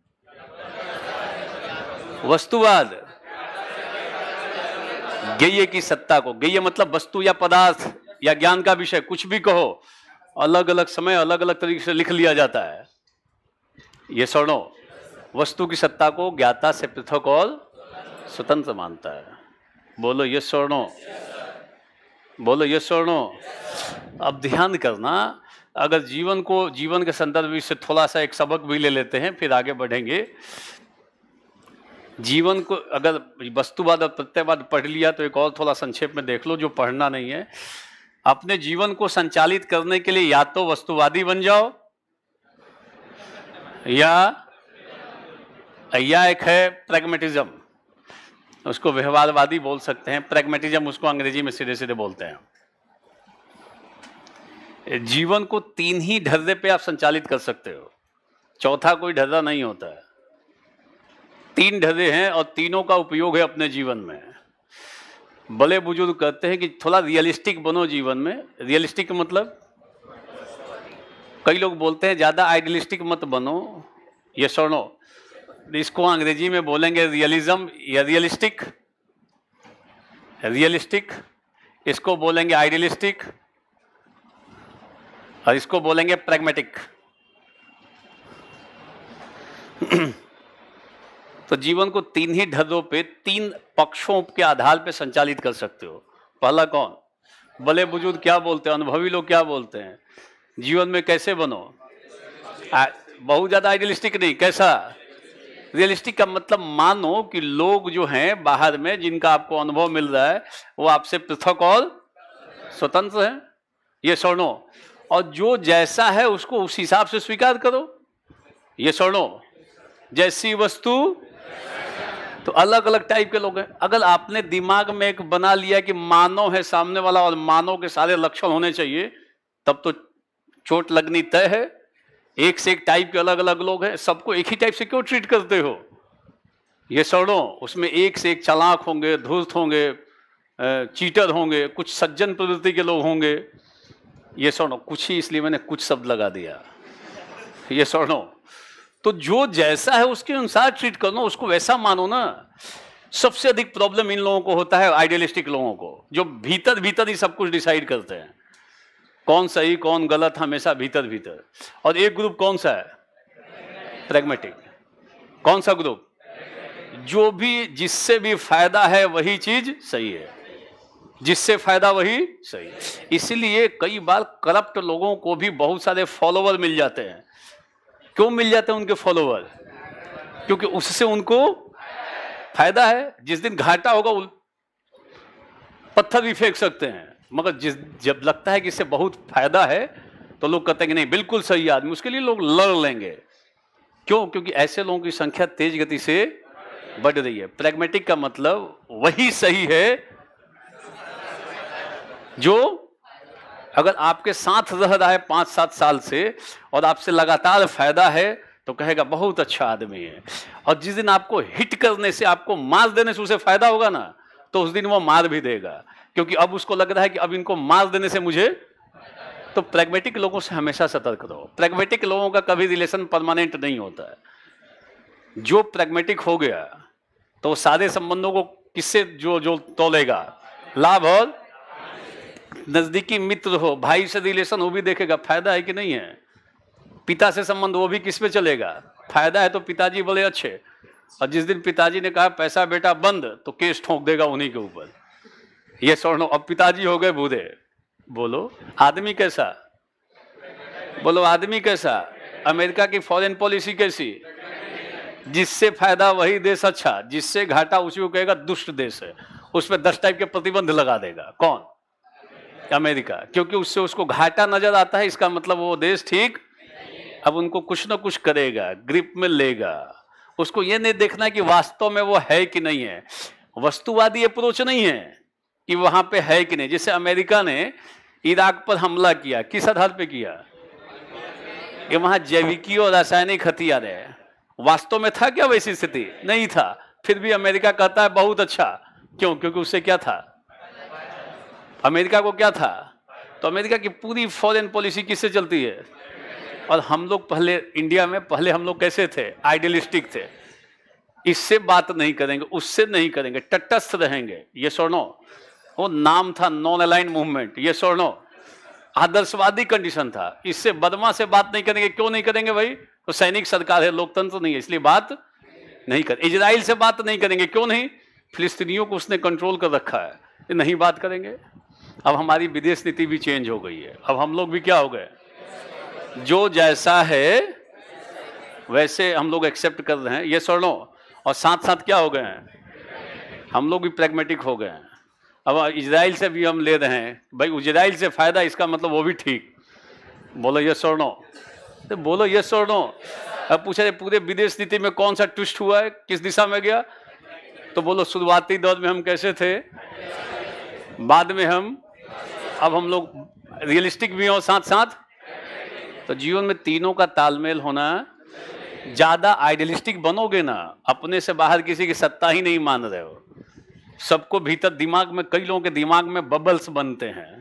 वस्तुवाद ज्ञेय की सत्ता को। ज्ञेय मतलब वस्तु या पदार्थ या ज्ञान का विषय, कुछ भी कहो, अलग अलग समय अलग अलग तरीके से लिख लिया जाता है। ये सुनो। वस्तु की सत्ता को ज्ञाता से पृथक और स्वतंत्र मानता है। बोलो यस और नो, बोलो यस और नो। अब ध्यान करना, अगर जीवन के संदर्भ से थोड़ा सा एक सबक भी ले लेते हैं, फिर आगे बढ़ेंगे। जीवन को अगर वस्तुवाद और प्रत्ययवाद पढ़ लिया तो एक और थोड़ा संक्षेप में देख लो, जो पढ़ना नहीं है। अपने जीवन को संचालित करने के लिए या तो वस्तुवादी बन जाओ, या एक है प्रैग्मेटिज्म, उसको व्यवहारवादी बोल सकते हैं। प्रैग्मेटिज्म उसको अंग्रेजी में सीधे सीधे बोलते हैं। जीवन को 3 ही ढर्रे पे आप संचालित कर सकते हो, चौथा कोई ढर्रा नहीं होता है। 3 ढर्रे हैं और तीनों का उपयोग है अपने जीवन में। बड़े बुजुर्ग कहते हैं कि थोड़ा रियलिस्टिक बनो जीवन में। रियलिस्टिक मतलब, कई लोग बोलते हैं ज्यादा आइडियलिस्टिक मत बनो, ये सुनो, इसको अंग्रेजी में बोलेंगे रियलिज्म या रियलिस्टिक, इसको बोलेंगे आइडियलिस्टिक, और इसको बोलेंगे प्रैग्मेटिक। तो जीवन को 3 ही ढर्रों पे, 3 पक्षों के आधार पे संचालित कर सकते हो। पहला कौन? बड़े बुजुर्ग क्या बोलते हैं, अनुभवी लोग क्या बोलते हैं, जीवन में कैसे बनो? बहुत ज्यादा आइडियलिस्टिक नहीं, कैसा? रियलिस्टिक का मतलब मानो कि लोग जो हैं बाहर में, जिनका आपको अनुभव मिल रहा है, वो आपसे पृथक और स्वतंत्र हैं, ये सुनो। और जो जैसा है उसको उस हिसाब से स्वीकार करो, ये सुनो। जैसी वस्तु, तो अलग अलग टाइप के लोग हैं। अगर आपने दिमाग में एक बना लिया कि मानव है सामने वाला और मानव के सारे लक्षण होने चाहिए, तब तो चोट लगनी तय है। एक से एक टाइप के अलग अलग लोग हैं, सबको एक ही टाइप से क्यों ट्रीट करते हो? ये सुनो, उसमें एक से एक चालाक होंगे, धूर्त होंगे, चीटर होंगे, कुछ सज्जन प्रवृत्ति के लोग होंगे। ये सुनो, कुछ ही इसलिए मैंने कुछ शब्द लगा दिया। ये सुनो, तो जो जैसा है उसके अनुसार ट्रीट करना, उसको वैसा मानो ना। सबसे अधिक प्रॉब्लम इन लोगों को होता है, आइडियलिस्टिक लोगों को, जो भीतर भीतर ही सब कुछ डिसाइड करते हैं, कौन सही कौन गलत, हमेशा भीतर भीतर। और एक ग्रुप कौन सा है? प्रैग्मेटिक। कौन सा ग्रुप? जो भी, जिससे भी फायदा है वही चीज सही है, जिससे फायदा वही सही। इसलिए कई बार करप्ट लोगों को भी बहुत सारे फॉलोवर मिल जाते हैं। क्यों मिल जाते हैं उनके फॉलोवर? क्योंकि उससे उनको फायदा है। जिस दिन घाटा होगा पत्थर भी फेंक सकते हैं, मगर जब लगता है कि इससे बहुत फायदा है तो लोग कहते हैं कि नहीं बिल्कुल सही आदमी, उसके लिए लोग लड़ लेंगे। क्यों? क्योंकि ऐसे लोगों की संख्या तेज गति से बढ़ रही है। प्रैग्मेटिक का मतलब वही सही है जो अगर आपके साथ रह रहा है 5-7 साल से और आपसे लगातार फायदा है तो कहेगा बहुत अच्छा आदमी है। और जिस दिन आपको हिट करने से, आपको मार देने से उसे फायदा होगा ना, तो उस दिन वो मार भी देगा, क्योंकि अब उसको लग रहा है कि अब इनको मार देने से मुझे। तो प्रैग्मेटिक लोगों से हमेशा सतर्क रहो। प्रैग्मेटिक लोगों का कभी रिलेशन परमानेंट नहीं होता है। जो प्रैग्मेटिक हो गया तो सारे संबंधों को किससे जो तोलेगा? लाभ और नजदीकी मित्र हो, भाई से रिलेशन वो भी देखेगा फायदा है कि नहीं है। पिता से संबंध, वो भी किस पे चलेगा? फायदा है तो पिताजी बड़े अच्छे, और जिस दिन पिताजी ने कहा पैसा बेटा बंद, तो केस ठोक देगा उन्हीं के ऊपर। ये सुनो, अब पिताजी हो गए बूढ़े। बोलो आदमी कैसा? बोलो आदमी कैसा? अमेरिका की फॉरेन पॉलिसी कैसी? जिससे फायदा वही देश अच्छा, जिससे घाटा उसी को कहेगा दुष्ट देश है। उस पर 10 टाइप के प्रतिबंध लगा देगा। कौन? अमेरिका। क्योंकि उससे उसको घाटा नजर आता है, इसका मतलब वो देश ठीक। अब उनको कुछ ना कुछ करेगा, ग्रिप में लेगा। उसको ये नहीं देखना कि वास्तव में वो है कि नहीं है। वस्तुवादी अप्रोच नहीं है कि वहां पे है कि नहीं। जैसे अमेरिका ने इराक पर हमला किया, किस आधार पे किया? कि वहां जैविकी और रासायनिक हथियार है। वास्तव में था क्या वैसी स्थिति? नहीं था। फिर भी अमेरिका कहता है बहुत अच्छा। क्यों? क्योंकि उससे क्या था? अमेरिका को क्या था? तो अमेरिका की पूरी फॉरेन पॉलिसी किससे चलती है? और हम लोग पहले, इंडिया में पहले हम लोग कैसे थे? आइडियलिस्टिक थे। इससे बात नहीं करेंगे, उससे नहीं करेंगे, तटस्थ रहेंगे। ये सुनो, वो नाम था नॉन अलाइंड मूवमेंट। ये सुनो, आदर्शवादी कंडीशन था। इससे बदमा से बात नहीं करेंगे। क्यों नहीं करेंगे भाई? तो सैनिक सरकार है, लोकतंत्र नहीं है, इसलिए बात नहीं कर। इजराइल से बात नहीं करेंगे। क्यों नहीं? फिलिस्तीनियों को उसने कंट्रोल कर रखा है, ये नहीं बात करेंगे। अब हमारी विदेश नीति भी चेंज हो गई है, अब हम लोग भी क्या हो गए, जो जैसा है वैसे हम लोग एक्सेप्ट कर रहे हैं, ये सुनो। और साथ साथ क्या हो गए हैं, हम लोग भी प्रैग्मेटिक हो गए हैं। अब इजराइल से भी हम ले रहे हैं, भाई इजराइल से फायदा, इसका मतलब वो भी ठीक। बोलो ये सुनो, तो बोलो ये सुनो। अब पूछा जाए पूरे विदेश नीति में कौन सा ट्विस्ट हुआ है, किस दिशा में गया, तो बोलो शुरुआती दौर में हम कैसे थे, बाद में हम, अब हम लोग रियलिस्टिक भी हो साथ साथ। तो जीवन में तीनों का तालमेल होना। ज्यादा आइडियलिस्टिक बनोगे ना, अपने से बाहर किसी की सत्ता ही नहीं मान रहे हो, सबको भीतर दिमाग में, कई लोगों के दिमाग में बबल्स बनते हैं।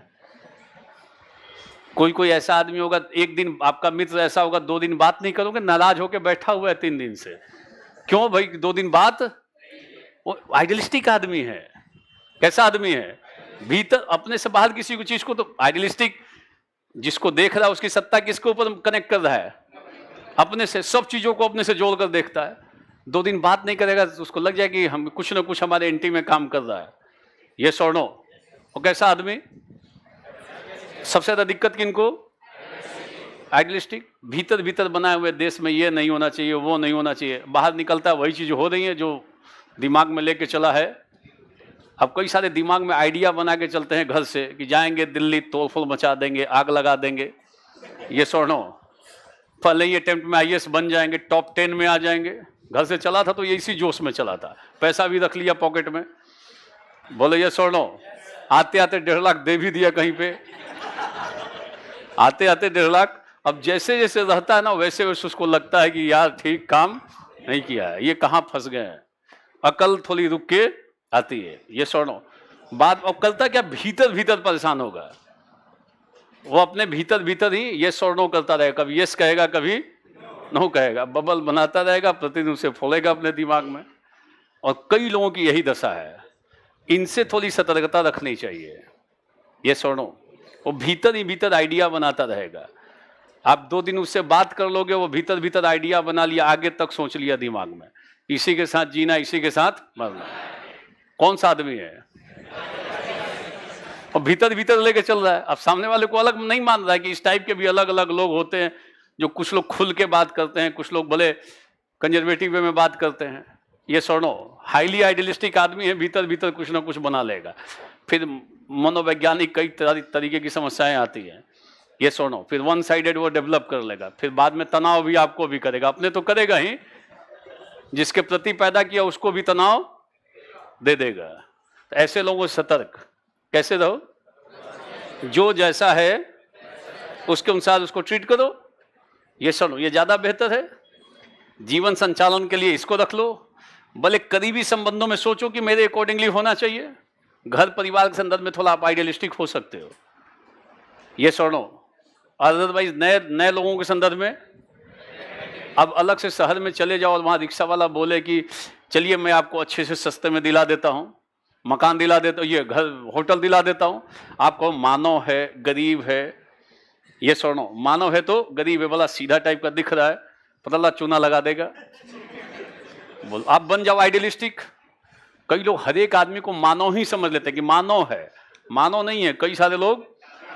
कोई कोई ऐसा आदमी होगा, एक दिन आपका मित्र ऐसा होगा, 2 दिन बात नहीं करोगे, नाराज होकर बैठा हुआ है 3 दिन से। क्यों भाई 2 दिन बात, वो आइडियलिस्टिक आदमी है। कैसा आदमी है, भीतर अपने से बाहर किसी चीज को, तो आइडियलिस्टिक जिसको देख रहा है उसकी सत्ता किसके ऊपर कनेक्ट कर रहा है, अपने से, सब चीजों को अपने से जोड़कर देखता है। 2 दिन बात नहीं करेगा तो उसको लग जाए कि हम कुछ ना कुछ हमारे एंटी में काम कर रहा है। ये सोनो। और कैसा आदमी, सबसे ज्यादा दिक्कत किनको, आइडियलिस्टिक। भीतर भीतर बनाए हुए देश में ये नहीं होना चाहिए, वो नहीं होना चाहिए, बाहर निकलता है वही चीज हो रही है जो दिमाग में लेके चला है। अब कई सारे दिमाग में आइडिया बना के चलते हैं घर से कि जाएंगे दिल्ली, तोड़फोड़ मचा देंगे, आग लगा देंगे। ये सोनो, पहले ही अटेम्प्ट में IAS बन जाएंगे, टॉप 10 में आ जाएंगे। घर से चला था तो ये इसी जोश में चला था, पैसा भी रख लिया पॉकेट में। बोले ये सोनो, आते आते 1.5 लाख दे भी दिया कहीं पे, आते आते 1.5 लाख। अब जैसे जैसे रहता है ना, वैसे वैसे उसको लगता है कि यार ठीक काम नहीं किया है, ये कहाँ फंस गए हैं। अकल थोड़ी रुक के आती है। ये सुनो बात, और कलता क्या भीतर भीतर परेशान होगा, वो अपने भीतर भीतर ही ये नो करता रहेगा, कभी यस कहेगा कभी नो कहेगा, बबल बनाता रहेगा, प्रतिदिन उसे फोड़ेगा अपने दिमाग में। और कई लोगों की यही दशा है, इनसे थोड़ी सतर्कता रखनी चाहिए। ये सुनो, वो भीतर ही भीतर आइडिया बनाता रहेगा। आप 2 दिन उससे बात कर लोगे, वो भीतर भीतर आइडिया बना लिया, आगे तक सोच लिया दिमाग में, इसी के साथ जीना, इसी के साथ मरना। कौन सा आदमी है, और भीतर भीतर लेके चल रहा है। अब सामने वाले को अलग नहीं मान रहा है कि इस टाइप के भी अलग अलग लोग होते हैं, जो कुछ लोग खुल के बात करते हैं, कुछ लोग भले कंजर्वेटिव वे में बात करते हैं। ये सुनो, हाईली आइडियलिस्टिक आदमी है, भीतर भीतर कुछ ना कुछ बना लेगा। फिर मनोवैज्ञानिक कई तरीके की समस्याएं आती हैं। ये सुनो, फिर वन साइडेड वो डेवलप कर लेगा, फिर बाद में तनाव भी आपको भी करेगा, अपने तो करेगा ही, जिसके प्रति पैदा किया उसको भी तनाव दे देगा। तो ऐसे लोगों से सतर्क कैसे रहो, जो जैसा है उसके अनुसार उसको ट्रीट करो। ये सुनो, ये ज्यादा बेहतर है। जीवन संचालन के लिए इसको रख लो। भले करीबी संबंधों में सोचो कि मेरे अकॉर्डिंगली होना चाहिए, घर परिवार के संदर्भ में थोड़ा आप आइडियलिस्टिक हो सकते हो। ये सुनो, अदरवाइज नए लोगों के संदर्भ में, अब अलग से शहर में चले जाओ और वहां रिक्शा वाला बोले कि चलिए मैं आपको अच्छे से सस्ते में दिला देता हूं, मकान दिला देता हूं, ये घर होटल दिला देता हूं, आपको मानव है, गरीब है। ये सुनो, मानव है तो गरीब है, बोला सीधा टाइप का दिख रहा है, पता चूना लगा देगा। बोल आप बन जाओ आइडियलिस्टिक। कई लोग हर एक आदमी को मानव ही समझ लेते हैं कि मानव है, मानव नहीं है। कई सारे लोग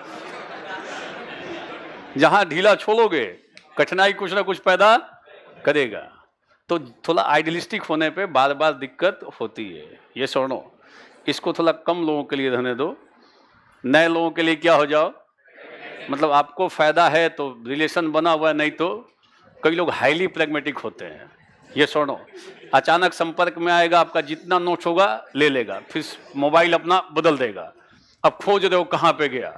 जहां ढीला छोड़ोगे कठिनाई कुछ ना कुछ पैदा करेगा। तो थोड़ा आइडियलिस्टिक होने पे बार बार दिक्कत होती है। ये सुनो, इसको थोड़ा कम लोगों के लिए रहने दो, नए लोगों के लिए क्या हो जाओ, मतलब आपको फायदा है तो रिलेशन बना हुआ है, नहीं तो कई लोग हाईली प्रैग्मेटिक होते हैं। ये सुनो, अचानक संपर्क में आएगा, आपका जितना नोट होगा ले लेगा, फिर मोबाइल अपना बदल देगा, अब खोज रहे हो कहां पे गया।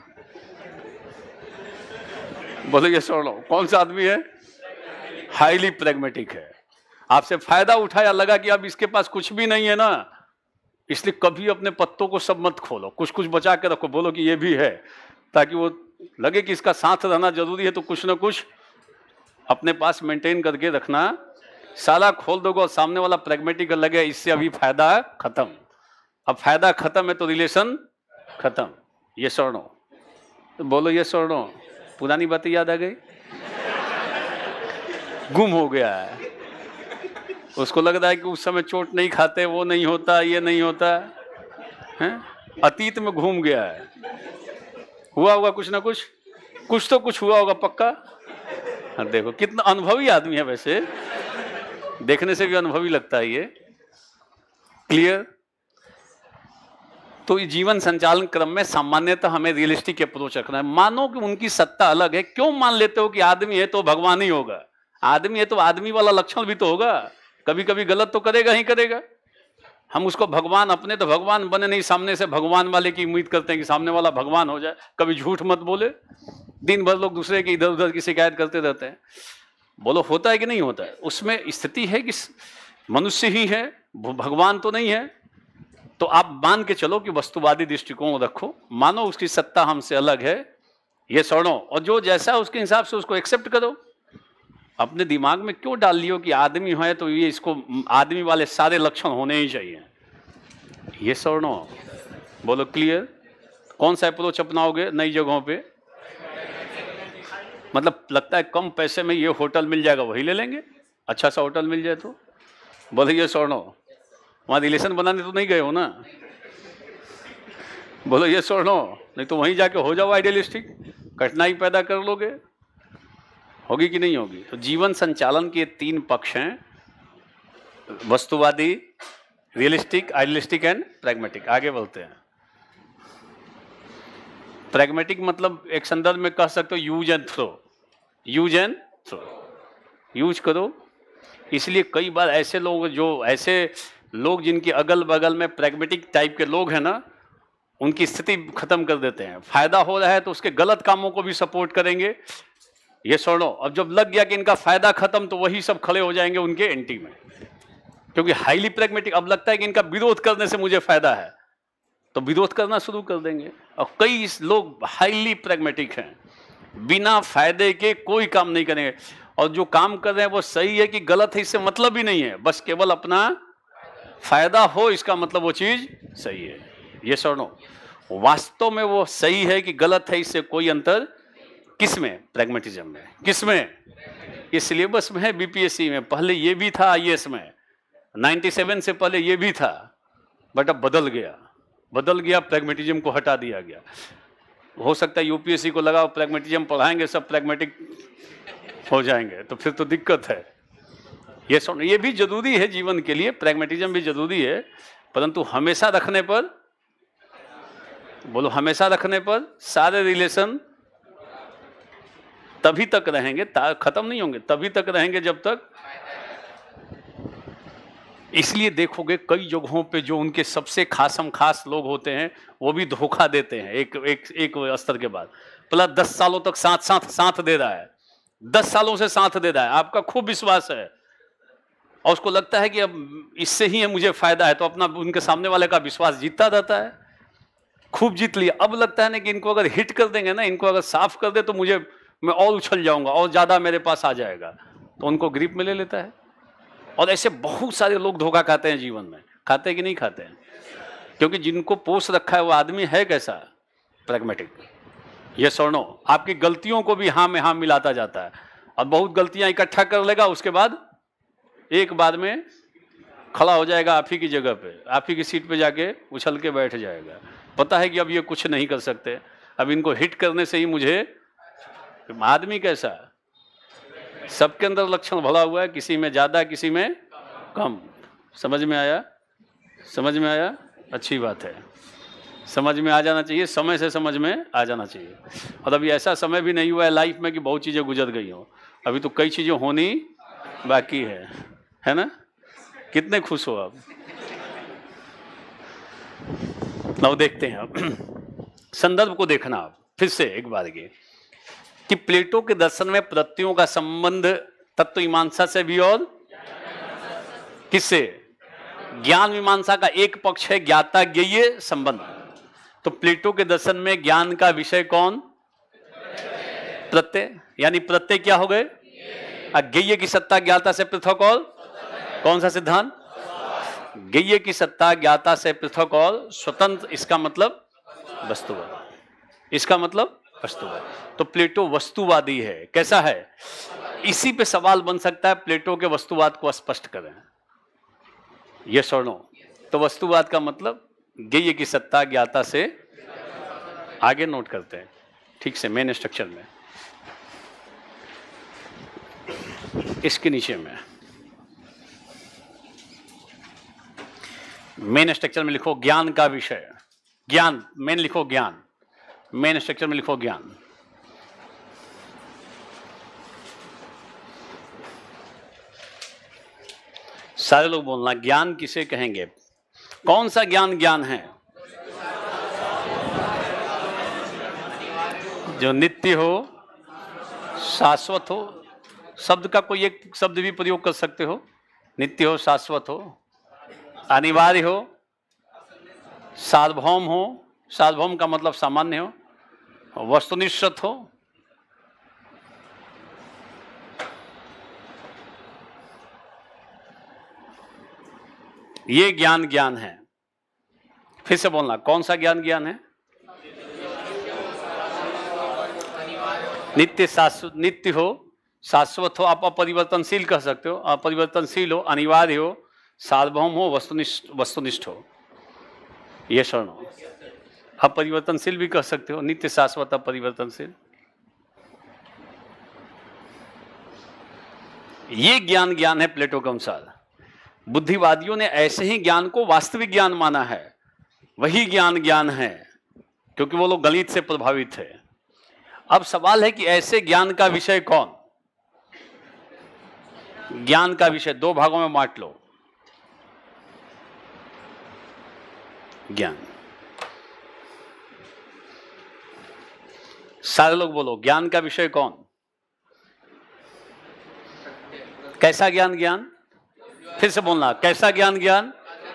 बोलो ये सुनो, कौन सा आदमी है, हाईली प्रैग्मेटिक है। आपसे फायदा उठाया, लगा कि अब इसके पास कुछ भी नहीं है ना, इसलिए कभी अपने पत्तों को सब मत खोलो, कुछ कुछ बचा के रखो। बोलो कि ये भी है, ताकि वो लगे कि इसका साथ रहना जरूरी है, तो कुछ ना कुछ अपने पास मेंटेन करके रखना। साला खोल दोगे और सामने वाला प्रैग्मेटिक लगे, इससे अभी फायदा खत्म। अब फायदा खत्म है तो रिलेशन खत्म। ये सुनो, तो बोलो ये सुनो, पुरानी बातें याद आ गई, गुम हो गया है। उसको लग रहा है कि उस समय चोट नहीं खाते, वो नहीं होता, ये नहीं होता है, अतीत में घूम गया है। हुआ होगा कुछ ना कुछ, कुछ तो कुछ हुआ होगा पक्का। हाँ, देखो कितना अनुभवी आदमी है, वैसे देखने से भी अनुभवी लगता है ये। क्लियर? तो जीवन संचालन क्रम में सामान्यतः हमें रियलिस्टिक अप्रोच रखना है। मानो कि उनकी सत्ता अलग है, क्यों मान लेते हो कि आदमी है तो भगवान ही होगा? आदमी है तो आदमी वाला लक्षण भी तो होगा, कभी कभी गलत तो करेगा ही करेगा। हम उसको भगवान, अपने तो भगवान बने नहीं, सामने से भगवान वाले की उम्मीद करते हैं कि सामने वाला भगवान हो जाए। कभी झूठ मत बोले, दिन भर लोग दूसरे की इधर उधर की शिकायत करते रहते हैं। बोलो होता है कि नहीं होता है? उसमें स्थिति है कि मनुष्य ही है, भगवान तो नहीं है। तो आप मान के चलो कि वस्तुवादी दृष्टिकोण रखो, मानो उसकी सत्ता हमसे अलग है, ये सुनो, और जो जैसा उसके हिसाब से उसको एक्सेप्ट करो। अपने दिमाग में क्यों डाल लियो कि आदमी है तो ये इसको आदमी वाले सारे लक्षण होने ही चाहिए? ये सुनो, बोलो क्लियर? कौन सा अप्रोच अपनाओगे नई जगहों पे? मतलब लगता है कम पैसे में ये होटल मिल जाएगा, वही ले लेंगे। अच्छा सा होटल मिल जाए तो बोले ये सुनो, वहाँ रिलेशन बनाने तो नहीं गए हो ना? बोलो ये सुनो, नहीं तो वहीं जाके हो जाओ आइडियलिस्टिक, कठिनाई पैदा कर लोगे। होगी कि नहीं होगी? तो जीवन संचालन के 3 पक्ष हैं, वस्तुवादी, रियलिस्टिक, आइडियलिस्टिक एंड प्रैग्मेटिक। आगे बढ़ते हैं। प्रैग्मेटिक मतलब एक संदर्भ में कह सकते हो use and throw. Use and throw, use करो। इसलिए कई बार ऐसे लोग जिनके अगल बगल में प्रैग्मेटिक टाइप के लोग हैं ना, उनकी स्थिति खत्म कर देते हैं। फायदा हो रहा है तो उसके गलत कामों को भी सपोर्ट करेंगे। ये सुनो, अब जब लग गया कि इनका फायदा खत्म तो वही सब खड़े हो जाएंगे उनके एंटी में, क्योंकि हाईली प्रैग्मेटिक, अब लगता है कि इनका विरोध करने से मुझे फायदा है तो विरोध करना शुरू कर देंगे। और कई लोग हाईली प्रैग्मेटिक हैं, बिना फायदे के कोई काम नहीं करेंगे, और जो काम कर रहे हैं वो सही है कि गलत है इससे मतलब ही नहीं है, बस केवल अपना फायदा हो इसका मतलब वो चीज सही है। ये सुनो, वास्तव में वो सही है कि गलत है इससे कोई अंतर किसमें? प्रैग्मेटिज्म में। किसमें? ये सिलेबस में है, बीपीएससी में। पहले ये भी था आईएएस में, 97 से पहले ये भी था, बट अब बदल गया, प्रैग्मेटिज्म को हटा दिया गया। हो सकता है यूपीएससी को लगाओ प्रैग्मेटिज्म पढ़ाएंगे, सब प्रैग्मेटिक हो जाएंगे, तो फिर तो दिक्कत है। ये सुनो, ये भी जरूरी है जीवन के लिए, प्रैग्मेटिज्म भी जरूरी है, परंतु हमेशा रखने पर, बोलो हमेशा रखने पर सारे रिलेशन तभी तक रहेंगे, खत्म नहीं होंगे, तभी तक रहेंगे जब तक। इसलिए देखोगे कई जगहों पे जो उनके सबसे खास लोग होते हैं वो भी धोखा देते हैं एक स्तर के बाद। प्लस 10 सालों तक साथ दे रहा है, 10 सालों से साथ दे रहा है, आपका खूब विश्वास है और उसको लगता है कि अब इससे ही मुझे फायदा है, तो अपना उनके सामने वाले का विश्वास जीतता रहता है, खूब जीत लिया। अब लगता है ना कि इनको अगर हिट कर देंगे ना, इनको अगर साफ कर दे तो मैं और उछल जाऊंगा और ज्यादा मेरे पास आ जाएगा, तो उनको ग्रिप में ले लेता है। और ऐसे बहुत सारे लोग धोखा खाते हैं जीवन में। खाते कि नहीं खाते हैं? क्योंकि जिनको पोष रखा है वो आदमी है कैसा? प्रैग्मेटिक। ये सुनो, आपकी गलतियों को भी हाँ में हाँ मिलाता जाता है और बहुत गलतियां इकट्ठा कर लेगा, उसके बाद एक बाद में खड़ा हो जाएगा आप ही की जगह पे, आप ही की सीट पे जाके उछल के बैठ जाएगा। पता है कि अब ये कुछ नहीं कर सकते, अब इनको हिट करने से ही मुझे। आदमी कैसा? सबके अंदर लक्षण भला हुआ है, किसी में ज्यादा किसी में कम। समझ में आया? समझ में आया? अच्छी बात है, समझ में आ जाना चाहिए, समय से समझ में आ जाना चाहिए। और अभी ऐसा समय भी नहीं हुआ है लाइफ में कि बहुत चीजें गुजर गई हो, अभी तो कई चीजें होनी बाकी है ना? कितने खुश हो आप? अब देखते हैं, अब संदर्भ को देखना आप फिर से एक बार के, कि प्लेटो के दर्शन में प्रत्ययों का संबंध तत्व मीमांसा से भी और किससे? ज्ञान मीमांसा का एक पक्ष है ज्ञाता ज्ञेय संबंध। तो प्लेटो के दर्शन में ज्ञान का विषय कौन? प्रत्यय। यानी प्रत्यय क्या हो गए? अज्ञेय की सत्ता ज्ञाता से पृथक और कौन सा सिद्धांत? ज्ञेय की सत्ता ज्ञाता से पृथक और स्वतंत्र। इसका मतलब वस्तुवाद। इसका मतलब वस्तुवाद। तो प्लेटो वस्तुवादी है। कैसा है? इसी पे सवाल बन सकता है, प्लेटो के वस्तुवाद को स्पष्ट करें। यस और नो? तो वस्तुवाद का मतलब ज्ञेय की सत्ता ज्ञाता से आगे नोट करते हैं ठीक से मेन स्ट्रक्चर में, इसके नीचे में मेन स्ट्रक्चर में लिखो ज्ञान का विषय, ज्ञान मेन लिखो, ज्ञान मेन स्ट्रक्चर में लिखो ज्ञान। सारे लोग बोलना, ज्ञान किसे कहेंगे? कौन सा ज्ञान ज्ञान है? जो नित्य हो, शाश्वत हो। शब्द का कोई एक शब्द भी प्रयोग कर सकते हो, नित्य हो, शाश्वत हो, अनिवार्य हो, सार्वभौम हो, सार्वभौम का मतलब सामान्य हो, वस्तुनिष्ठ हो, ये ज्ञान ज्ञान है। फिर से बोलना, कौन सा ज्ञान ज्ञान है? नित्य शाश्वत, नित्य हो, शाश्वत हो, आप अपरिवर्तनशील कह सकते हो, अपरिवर्तनशील हो, अनिवार्य हो, सार्वभौम हो, वस्तुनिष्ठ हो। ये शरण हो। अपरिवर्तनशील भी कह सकते हो, नित्य शाश्वत अपरिवर्तनशील। ये ज्ञान ज्ञान है प्लेटो के अनुसार। बुद्धिवादियों ने ऐसे ही ज्ञान को वास्तविक ज्ञान माना है, वही ज्ञान ज्ञान है, क्योंकि वो लोग गणित से प्रभावित थे। अब सवाल है कि ऐसे ज्ञान का विषय कौन? ज्ञान का विषय दो भागों में बांट लो। ज्ञान, सारे लोग बोलो, ज्ञान का विषय कौन? कैसा ज्ञान ज्ञान? फिर से बोलना, कैसा ज्ञान ज्ञान?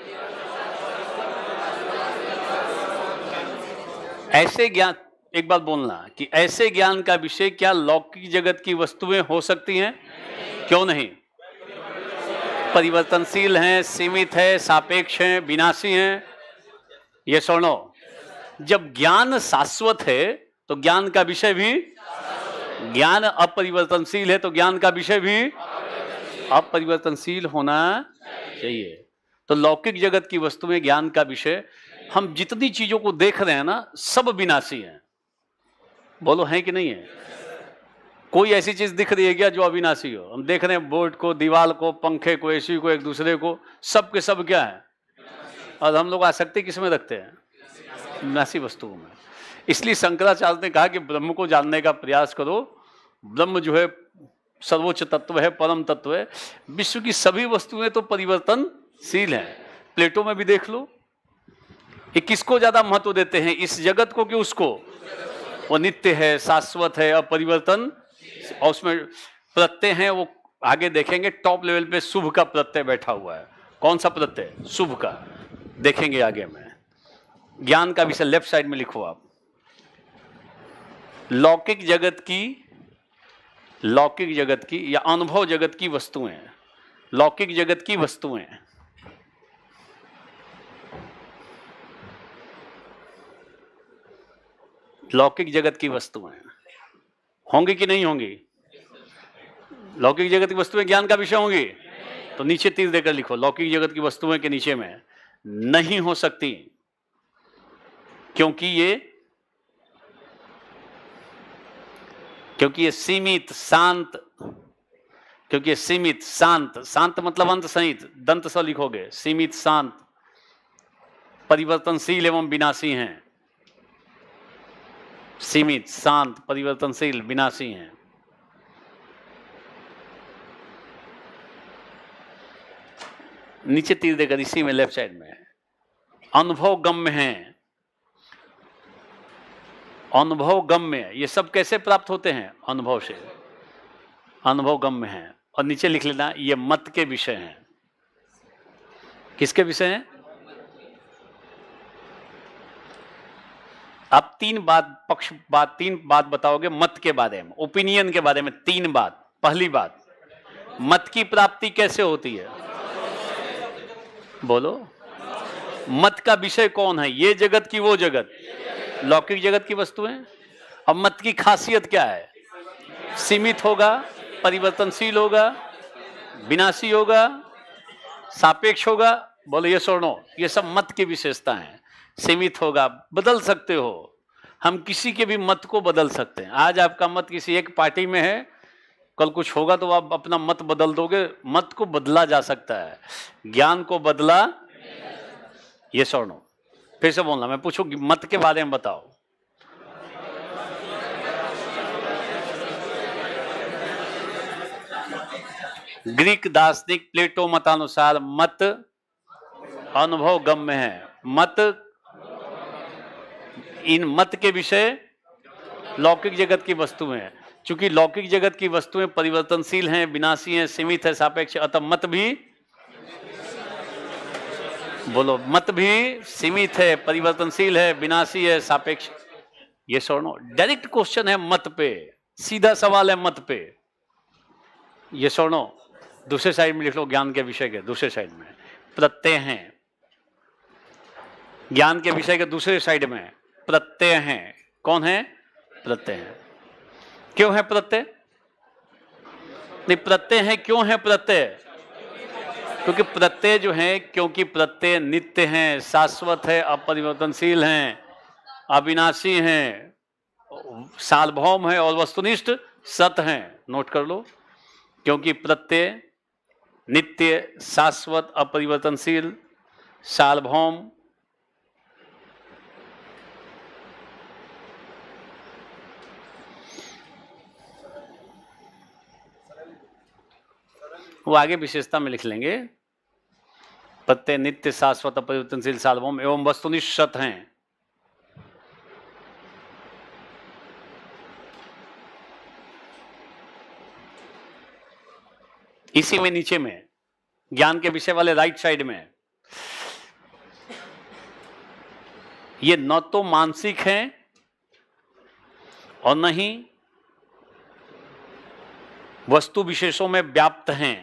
ऐसे ज्ञान, एक बात बोलना कि ऐसे ज्ञान का विषय क्या लौकिक जगत की वस्तुएं हो सकती हैं? क्यों नहीं? परिवर्तनशील हैं, सीमित है, सापेक्ष हैं, विनाशी हैं। ये सुनो, जब ज्ञान शाश्वत है तो ज्ञान का विषय भी, ज्ञान अपरिवर्तनशील है तो ज्ञान का विषय भी अपरिवर्तनशील होना चाहिए। तो लौकिक जगत की वस्तुएं ज्ञान का विषय, हम जितनी चीजों को देख रहे हैं ना, सब विनाशी हैं। बोलो, है कि नहीं है? कोई ऐसी चीज दिख रही है क्या जो अविनाशी हो? हम देख रहे हैं बोर्ड को, दीवार को, पंखे को, एसी को, एक दूसरे को, सब के सब क्या है? और हम लोग आसक्ति किसमें रखते हैं? विनाशी वस्तुओं में। इसलिए शंकराचार्य ने कहा कि ब्रह्म को जानने का प्रयास करो। ब्रह्म जो है सर्वोच्च तत्व है, परम तत्व है। विश्व की सभी वस्तुएं तो परिवर्तनशील हैं। प्लेटो में भी देख लो, ये किसको ज्यादा महत्व देते हैं, इस जगत को कि उसको? वो नित्य है, शाश्वत है, अपरिवर्तन, और उसमें प्रत्यय है। वो आगे देखेंगे टॉप लेवल पे शुभ का प्रत्यय बैठा हुआ है। कौन सा प्रत्यय? शुभ का, देखेंगे आगे में। ज्ञान का विषय लेफ्ट साइड में लिखो आप। लौकिक जगत की या अनुभव जगत की वस्तुएं, लौकिक जगत की वस्तुएं, लौकिक जगत की वस्तुएं होंगी कि नहीं होंगी? लौकिक जगत की वस्तुएं ज्ञान का विषय होंगी? तो नीचे तीर देकर लिखो, लौकिक जगत की वस्तुएं के नीचे में नहीं हो सकती, क्योंकि ये सीमित, शांत, क्योंकि ये सीमित, शांत, शांत मतलब अंत सहित, दंत स लिखोगे, सीमित, शांत, परिवर्तनशील एवं विनाशी हैं। सीमित, शांत, परिवर्तनशील, विनाशी हैं। नीचे तीर देकर इसी में लेफ्ट साइड में अनुभव गम्य हैं। अनुभव गम्य, ये सब कैसे प्राप्त होते हैं? अनुभव से। अनुभव गम्य हैं। और नीचे लिख लेना, ये मत के विषय हैं। किसके विषय हैं? आप तीन बात बताओगे मत के बारे में, ओपिनियन के बारे में। तीन बात। पहली बात, मत की प्राप्ति कैसे होती है? बोलो, मत का विषय कौन है? ये जगत की वो जगत, लौकिक जगत की वस्तुएं। अब मत की खासियत क्या है? सीमित होगा, परिवर्तनशील होगा, विनाशी होगा, सापेक्ष होगा, बोलो ये सुनो, ये सब मत की विशेषता है। सीमित होगा, बदल सकते हो, हम किसी के भी मत को बदल सकते हैं। आज आपका मत किसी एक पार्टी में है, कल कुछ होगा तो आप अपना मत बदल दोगे। मत को बदला जा सकता है, ज्ञान को बदला। ये सुनो, फिर से बोलना, मैं पूछूं मत के बारे में बताओ। ग्रीक दार्शनिक प्लेटो मतानुसार मत अनुभव गम्य है। मत, इन मत के विषय लौकिक जगत की वस्तुएं हैं। चूंकि लौकिक जगत की वस्तुएं परिवर्तनशील हैं, विनाशी हैं, सीमित है, सापेक्ष, अतः मत भी, बोलो, मत भी सीमित है, परिवर्तनशील है, विनाशी है, सापेक्ष। ये सुनो, डायरेक्ट क्वेश्चन है मत पे, सीधा सवाल है मत पे। ये सुनो, दूसरे साइड में लिख लो, ज्ञान के विषय के दूसरे साइड में प्रत्यय हैं। ज्ञान के विषय के दूसरे साइड में प्रत्यय हैं। कौन है? प्रत्यय हैं। क्यों है प्रत्यय? नहीं, प्रत्यय है, क्यों है प्रत्यय? क्योंकि प्रत्यय जो है, क्योंकि प्रत्यय नित्य हैं, शाश्वत है, अपरिवर्तनशील हैं, अविनाशी हैं, सार्वभौम है और वस्तुनिष्ठ सत हैं। नोट कर लो, क्योंकि प्रत्यय नित्य, शाश्वत, अपरिवर्तनशील, सार्वभौम, वो आगे विशेषता में लिख लेंगे। प्रत्यय नित्य, शाश्वत, अपरिवर्तनशील, सार्वभौम एवं वस्तुनिष्ठ सत हैं। इसी में नीचे में ज्ञान के विषय वाले राइट साइड में ये न तो मानसिक हैं और न ही वस्तु विशेषों में व्याप्त हैं।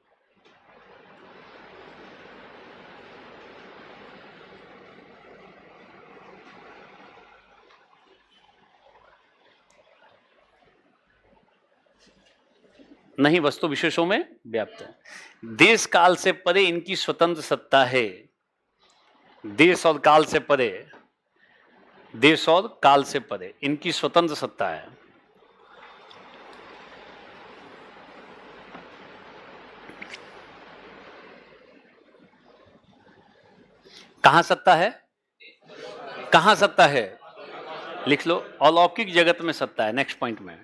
नहीं वस्तु विशेषों में व्याप्त है। देश काल से परे इनकी स्वतंत्र सत्ता है। देश और काल से परे, देश और काल से परे इनकी स्वतंत्र सत्ता है। कहां सत्ता है? कहां सत्ता है? लिख लो, अलौकिक जगत में सत्ता है। नेक्स्ट पॉइंट में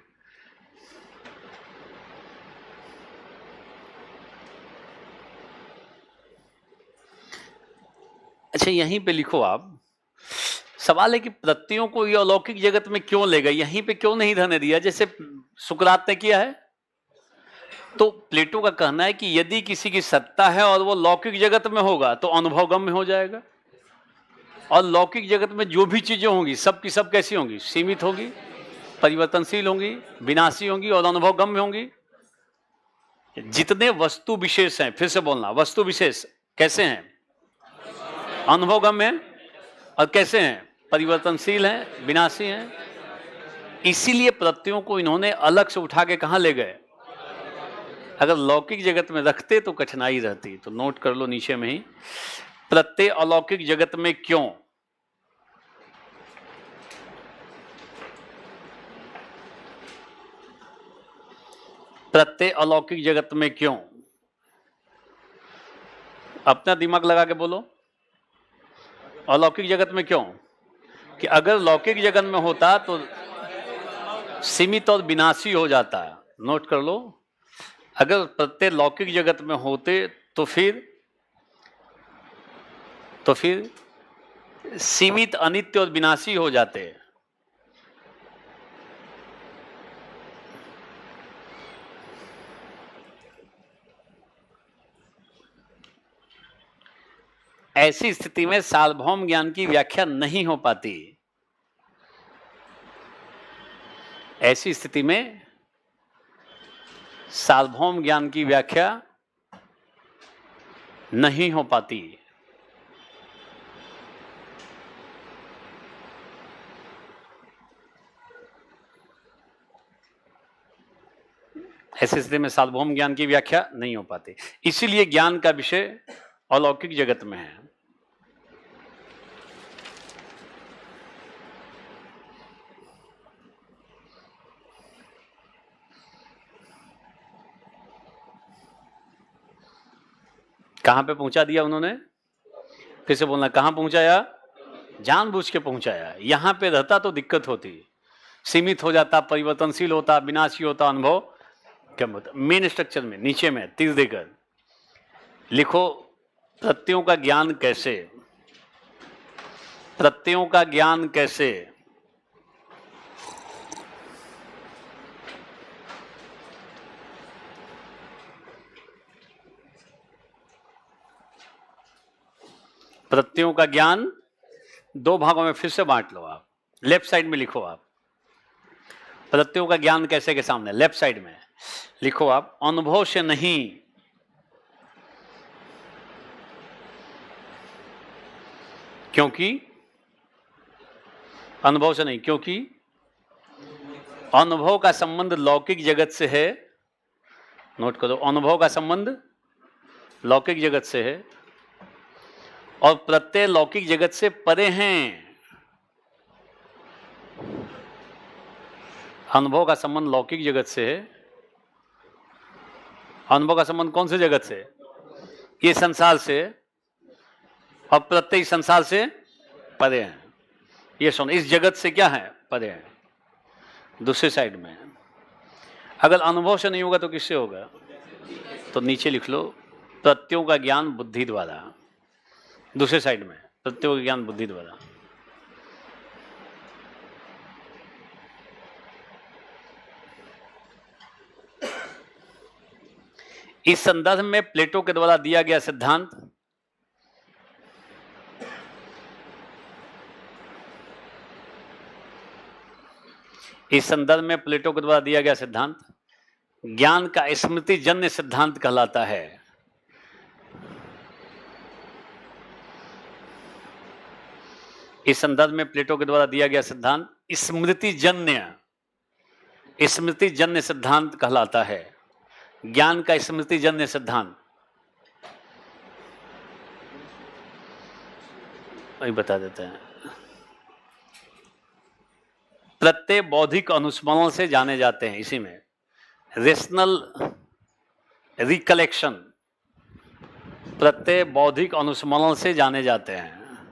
अच्छा, यहीं पे लिखो आप। सवाल है कि प्रत्ययों को ये अलौकिक जगत में क्यों ले गए, यहीं पे क्यों नहीं रहने दिया जैसे सुकरात ने किया है? तो प्लेटो का कहना है कि यदि किसी की सत्ता है और वो लौकिक जगत में होगा तो अनुभवगम्य हो जाएगा। और लौकिक जगत में जो भी चीजें होंगी सब की सब कैसी होंगी? सीमित होंगी, परिवर्तनशील होंगी, विनाशी होंगी और अनुभवगम्य होंगी। जितने वस्तु विशेष हैं, फिर से बोलना, वस्तु विशेष कैसे हैं? अनुभवगम्य हैं। और कैसे हैं? परिवर्तनशील हैं, विनाशी हैं। इसीलिए प्रत्ययों को इन्होंने अलग से उठा के कहां ले गए? अगर लौकिक जगत में रखते तो कठिनाई रहती। तो नोट कर लो नीचे में ही, प्रत्यय अलौकिक जगत में क्यों? प्रत्यय अलौकिक जगत में क्यों? अपना दिमाग लगा के बोलो, अलौकिक जगत में क्यों? कि अगर लौकिक जगत में होता तो सीमित और विनाशी हो जाता है। नोट कर लो, अगर प्रत्यय लौकिक जगत में होते तो फिर सीमित, अनित्य और विनाशी हो जाते। ऐसी स्थिति में सार्वभौम ज्ञान की व्याख्या नहीं हो पाती। ऐसी स्थिति में सार्वभौम ज्ञान की व्याख्या नहीं हो पाती। ऐसी स्थिति में सार्वभौम ज्ञान की व्याख्या नहीं हो पाती। इसीलिए ज्ञान का विषय अलौकिक जगत में है। कहां पे पहुंचा दिया उन्होंने? फिर से बोलना, कहां पहुंचाया? जानबूझ के पहुंचाया। यहां पे रहता तो दिक्कत होती, सीमित हो जाता, परिवर्तनशील होता, विनाशी होता, अनुभव कम होता। मेन स्ट्रक्चर में नीचे में तीर देकर लिखो, प्रत्ययों का ज्ञान कैसे, प्रत्ययों का ज्ञान कैसे। प्रत्ययों का ज्ञान दो भागों में फिर से बांट लो आप। लेफ्ट साइड में लिखो आप, प्रत्ययों का ज्ञान कैसे के सामने लेफ्ट साइड में लिखो आप, अनुभव से नहीं, क्योंकि अनुभव से नहीं, क्योंकि अनुभव का संबंध लौकिक जगत से है। नोट करो, अनुभव का संबंध लौकिक जगत से है और प्रत्यय लौकिक जगत से परे हैं। अनुभव का संबंध लौकिक जगत से है। अनुभव का संबंध कौन से जगत से? ये संसार से, और प्रत्यय संसार से परे हैं। ये सुन, इस जगत से क्या है? परे हैं। दूसरे साइड में अगर अनुभव से नहीं होगा तो किससे होगा? तो नीचे लिख लो, प्रत्ययों का ज्ञान बुद्धि द्वारा। दूसरे साइड में प्रत्ययों का ज्ञान बुद्धि द्वारा। इस संदर्भ में प्लेटो के द्वारा दिया गया सिद्धांत प्लेटो के द्वारा दिया गया सिद्धांत ज्ञान का स्मृति जन्य सिद्धांत कहलाता है। इस संदर्भ में प्लेटो के द्वारा दिया गया सिद्धांत स्मृति जन्य सिद्धांत कहलाता है। ज्ञान का स्मृति जन्य सिद्धांत वही बता देते हैं। प्रत्यय बौद्धिक अनुस्मरण से जाने जाते हैं। इसी में रेशनल रिकलेक्शन, प्रत्यय बौद्धिक अनुस्मरण से जाने जाते हैं।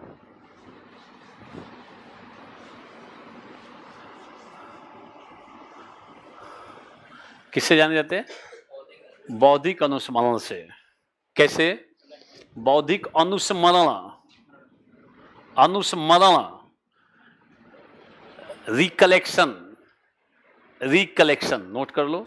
किससे जाने जाते हैं? बौद्धिक अनुस्मरण से। कैसे? बौद्धिक अनुस्मरण, रिकलेक्शन, नोट कर लो,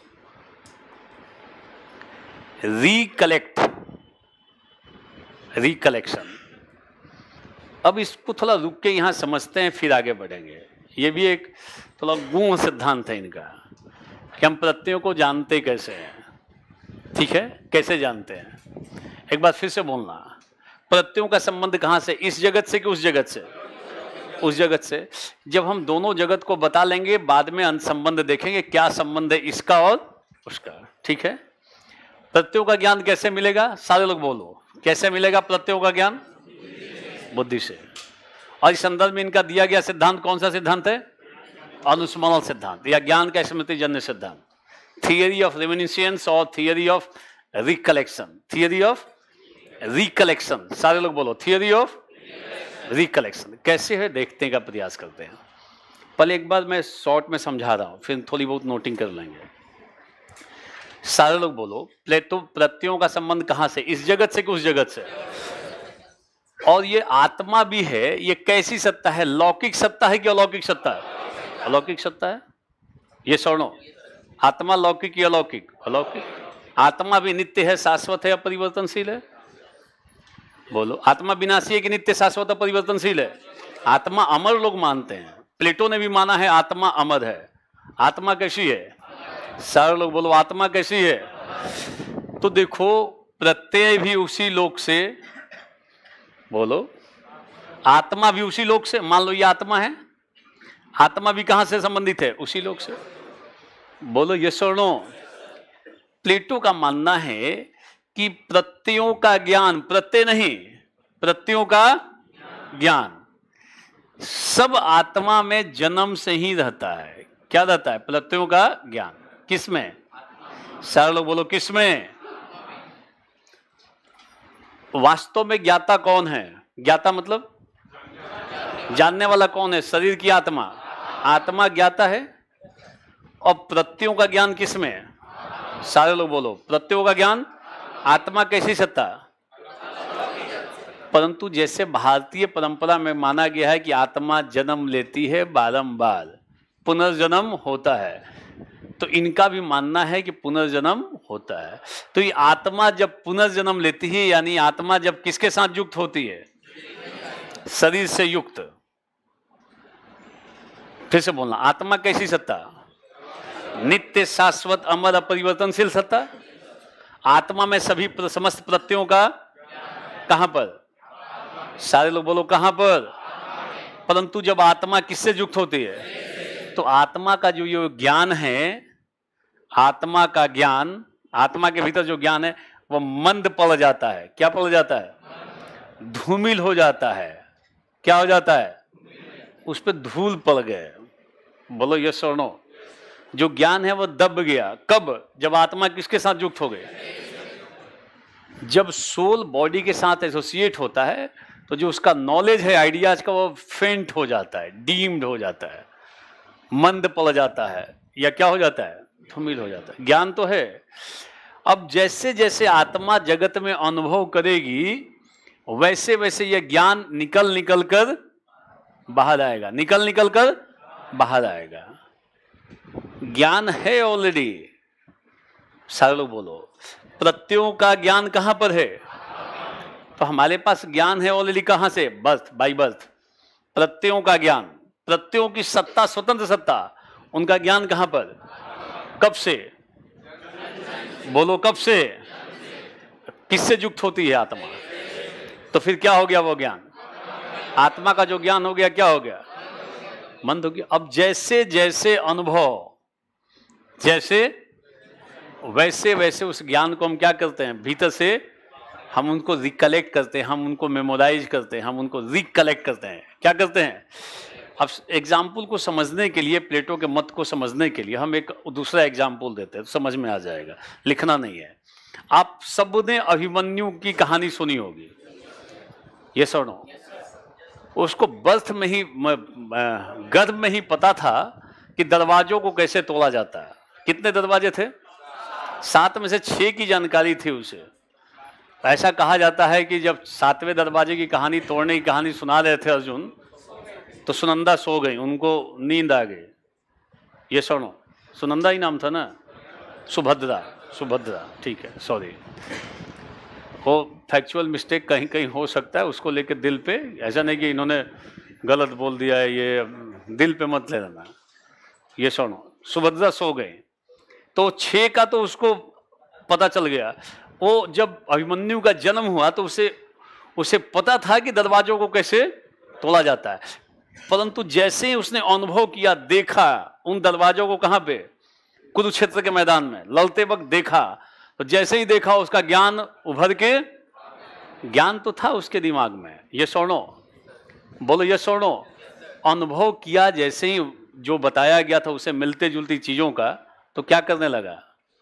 रिकलेक्शन। अब इसको थोड़ा रुक के यहां समझते हैं, फिर आगे बढ़ेंगे। ये भी एक थोड़ा गूढ़ सिद्धांत है इनका कि हम प्रत्ययों को जानते कैसे हैं। ठीक है, कैसे जानते हैं? एक बार फिर से बोलना, प्रत्ययों का संबंध कहां से? इस जगत से कि उस जगत से? उस जगत से। जब हम दोनों जगत को बता लेंगे, बाद में अंत संबंध देखेंगे क्या संबंध है इसका और उसका। ठीक है, प्रत्ययों का ज्ञान कैसे मिलेगा? सारे लोग बोलो, कैसे मिलेगा प्रत्ययों का ज्ञान? बुद्धि से। और इस संदर्भ में इनका दिया गया सिद्धांत कौन सा सिद्धांत है? अनुस्मरण सिद्धांत या ज्ञान का स्मृति जन्य सिद्धांत, थियरी ऑफ रेमिनिसेंस और theory of recollection. Theory of recollection, सारे लोग बोलो, थियरी ऑफ रिकलेक्शन। कैसे है देखने का प्रयास करते हैं। पहले एक बार मैं शॉर्ट में समझा रहा हूं, फिर थोड़ी बहुत नोटिंग कर लेंगे। सारे लोग बोलो, प्लेटो प्रत्ययों का संबंध कहां से? इस जगत से कि उस जगत से? और ये आत्मा भी है, ये कैसी सत्ता है? लौकिक सत्ता है कि अलौकिक सत्ता है? अलौकिक सत्ता है। ये सुनो, आत्मा लौकिक या अलौकिक? अलौकिक। आत्मा भी नित्य है, शाश्वत है या परिवर्तनशील है? बोलो, आत्मा विनाशी है कि नित्य, शाश्वत, परिवर्तनशील है? आत्मा अमर लोग मानते हैं, प्लेटो ने भी माना है आत्मा अमर है। आत्मा कैसी है? सारे लोग बोलो, आत्मा कैसी है? तो देखो, प्रत्यय भी उसी लोक से, बोलो, आत्मा भी उसी लोक से। मान लो ये आत्मा है, आत्मा भी कहां से संबंधित है? उसी लोक से। बोलो यस और नो। प्लेटो का मानना है कि प्रत्ययों का ज्ञान, प्रत्यय नहीं, प्रत्ययों का ज्ञान सब आत्मा में जन्म से ही रहता है। क्या रहता है? प्रत्ययों का ज्ञान। किसमें? सारे लोग बोलो, किसमें? वास्तव में ज्ञाता कौन है? ज्ञाता मतलब जानने वाला कौन है? शरीर की आत्मा। आत्मा ज्ञाता है। और प्रत्ययों का ज्ञान किसमें? सारे लोग बोलो, प्रत्ययों का ज्ञान। आत्मा कैसी सत्ता? परंतु जैसे भारतीय परंपरा में माना गया है कि आत्मा जन्म लेती है बारंबार, पुनर्जन्म होता है, तो इनका भी मानना है कि पुनर्जन्म होता है। तो ये आत्मा जब पुनर्जन्म लेती है, यानी आत्मा जब किसके साथ युक्त होती है? शरीर से युक्त। फिर से बोलना, आत्मा कैसी सत्ता? नित्य, शाश्वत, अमर, अपरिवर्तनशील सत्ता। आत्मा में सभी समस्त प्रत्ययों का कहां पर? सारे लोग बोलो, कहां पर? परंतु जब आत्मा किससे युक्त होती है? तो आत्मा का जो ये ज्ञान है, आत्मा का ज्ञान, आत्मा के भीतर जो ज्ञान है वो मंद पड़ जाता है। क्या पड़ जाता है? धूमिल हो जाता है। क्या हो जाता है? उस पर धूल पड़ गए। बोलो यस और नो। जो ज्ञान है वो दब गया। कब? जब आत्मा किसके साथ युक्त हो गई? जब सोल बॉडी के साथ एसोसिएट होता है तो जो उसका नॉलेज है आइडियाज का, वो फेंट हो जाता है, डीम्ड हो जाता है, मंद पड़ जाता है, या क्या हो जाता है? धूमिल हो जाता है। ज्ञान तो है। अब जैसे जैसे आत्मा जगत में अनुभव करेगी, वैसे वैसे यह ज्ञान निकल निकल कर बाहर आएगा, निकल निकल कर बाहर आएगा। ज्ञान है ऑलरेडी। सारे लोग बोलो, प्रत्ययों का ज्ञान कहां पर है? तो हमारे पास ज्ञान है ऑलरेडी। कहां से? Birth, by birth. प्रत्ययों का ज्ञान, प्रत्ययों की सत्ता, स्वतंत्र सत्ता, उनका ज्ञान कहां पर? कब से? बोलो, कब से? किससे युक्त होती है आत्मा? तो फिर क्या हो गया वो ज्ञान? आत्मा का जो ज्ञान हो गया, क्या हो गया? मंद हो गया। अब जैसे जैसे अनुभव, जैसे वैसे वैसे उस ज्ञान को हम क्या करते हैं? भीतर से हम उनको रिकलेक्ट करते हैं, हम उनको मेमोराइज करते हैं, हम उनको रिकलेक्ट करते हैं। क्या करते हैं? अब एग्जाम्पल को समझने के लिए, प्लेटो के मत को समझने के लिए हम एक दूसरा एग्जाम्पल देते हैं तो समझ में आ जाएगा। लिखना नहीं है। आप सब ने अभिमन्यु की कहानी सुनी होगी, ये सुनो। उसको बर्थ में ही, गर्भ में ही पता था कि दरवाजों को कैसे तोड़ा जाता है। कितने दरवाजे थे? 7 में से 6 की जानकारी थी उसे। ऐसा कहा जाता है कि जब 7वें दरवाजे की कहानी, तोड़ने की कहानी सुना रहे थे अर्जुन, तो सुनंदा सो गई, उनको नींद आ गई। ये सुनो, सुनंदा ही नाम था ना? सुभद्रा, सुभद्रा, ठीक है, सॉरी, वो फैक्चुअल मिस्टेक कहीं कहीं हो सकता है, उसको लेके दिल पे, ऐसा नहीं कि इन्होंने गलत बोल दिया है, ये दिल पे मत ले लेना। ये सुनो, सुभद्रा सो गई तो 6 का तो उसको पता चल गया। वो जब अभिमन्यु का जन्म हुआ तो उसे पता था कि दरवाजों को कैसे तोड़ा जाता है, परंतु जैसे ही उसने अनुभव किया, देखा उन दरवाजों को, कहां पे? कुरुक्षेत्र के मैदान में लड़ते वक्त देखा, तो जैसे ही देखा उसका ज्ञान उभर के, ज्ञान तो था उसके दिमाग में। ये सुनो, बोलो ये सुनो। अनुभव किया, जैसे ही जो बताया गया था उसे मिलते जुलती चीजों का, तो क्या करने लगा?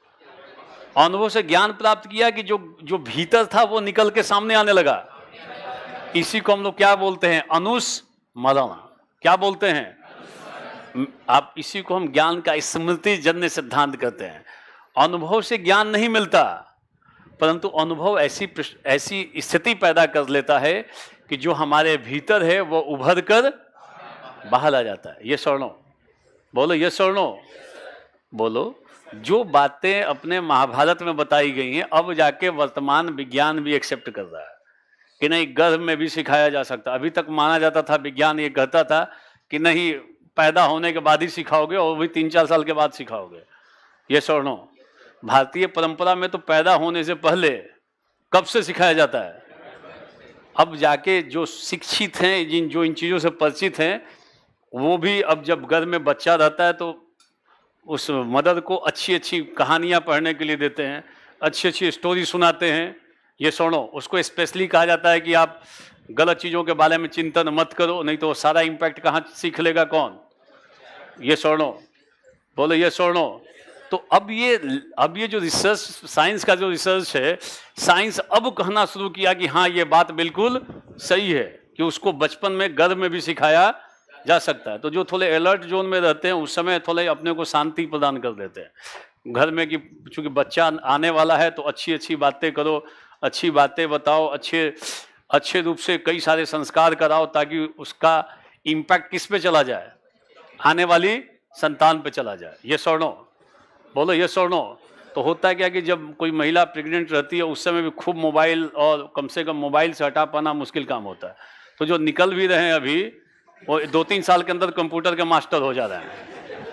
अनुभव से ज्ञान प्राप्त किया कि जो भीतर था वो निकल के सामने आने लगा। इसी को हम लोग क्या बोलते हैं? अनुस्मरण। क्या बोलते हैं? आप इसी को हम ज्ञान का स्मृति जन्य सिद्धांत कहते हैं। अनुभव से ज्ञान नहीं मिलता, परंतु अनुभव ऐसी स्थिति पैदा कर लेता है कि जो हमारे भीतर है वो उभर कर बाहर आ जाता है। ये सुनो, बोलो ये सुनो, बोलो। जो बातें अपने महाभारत में बताई गई हैं, अब जाके वर्तमान विज्ञान भी एक्सेप्ट कर रहा है कि नहीं, गर्भ में भी सिखाया जा सकता। अभी तक माना जाता था, विज्ञान ये कहता था कि नहीं, पैदा होने के बाद ही सिखाओगे, और भी 3-4 साल के बाद सिखाओगे। ये सुनो, भारतीय परंपरा में तो पैदा होने से पहले कब से सिखाया जाता है। अब जाके जो शिक्षित हैं, जो इन चीज़ों से परिचित हैं, वो भी अब जब गर्भ में बच्चा रहता है तो उस मदर को अच्छी अच्छी कहानियाँ पढ़ने के लिए देते हैं, अच्छी अच्छी स्टोरी सुनाते हैं, ये सुनो। उसको स्पेशली कहा जाता है कि आप गलत चीज़ों के बारे में चिंतन मत करो, नहीं तो सारा इम्पैक्ट कहाँ सीख लेगा कौन? ये सुनो, बोलो ये सुनो। तो अब ये जो रिसर्च, साइंस का जो रिसर्च है, साइंस अब कहना शुरू किया कि हाँ ये बात बिल्कुल सही है कि उसको बचपन में घर में भी सिखाया जा सकता है। तो जो थोड़े अलर्ट जोन में रहते हैं उस समय थोड़े अपने को शांति प्रदान कर देते हैं घर में, कि चूंकि बच्चा आने वाला है तो अच्छी अच्छी बातें करो, अच्छी बातें बताओ, अच्छे रूप से कई सारे संस्कार कराओ, ताकि उसका इम्पैक्ट किस पे चला जाए? आने वाली संतान पे चला जाए। ये सुनो, बोलो ये सुनो। तो होता है क्या कि जब कोई महिला प्रेग्नेंट रहती है उस समय भी खूब मोबाइल, और कम से कम मोबाइल से हटा पाना मुश्किल काम होता है। तो जो निकल भी रहे हैं अभी, वो 2-3 साल के अंदर कंप्यूटर के मास्टर हो जा रहे हैं,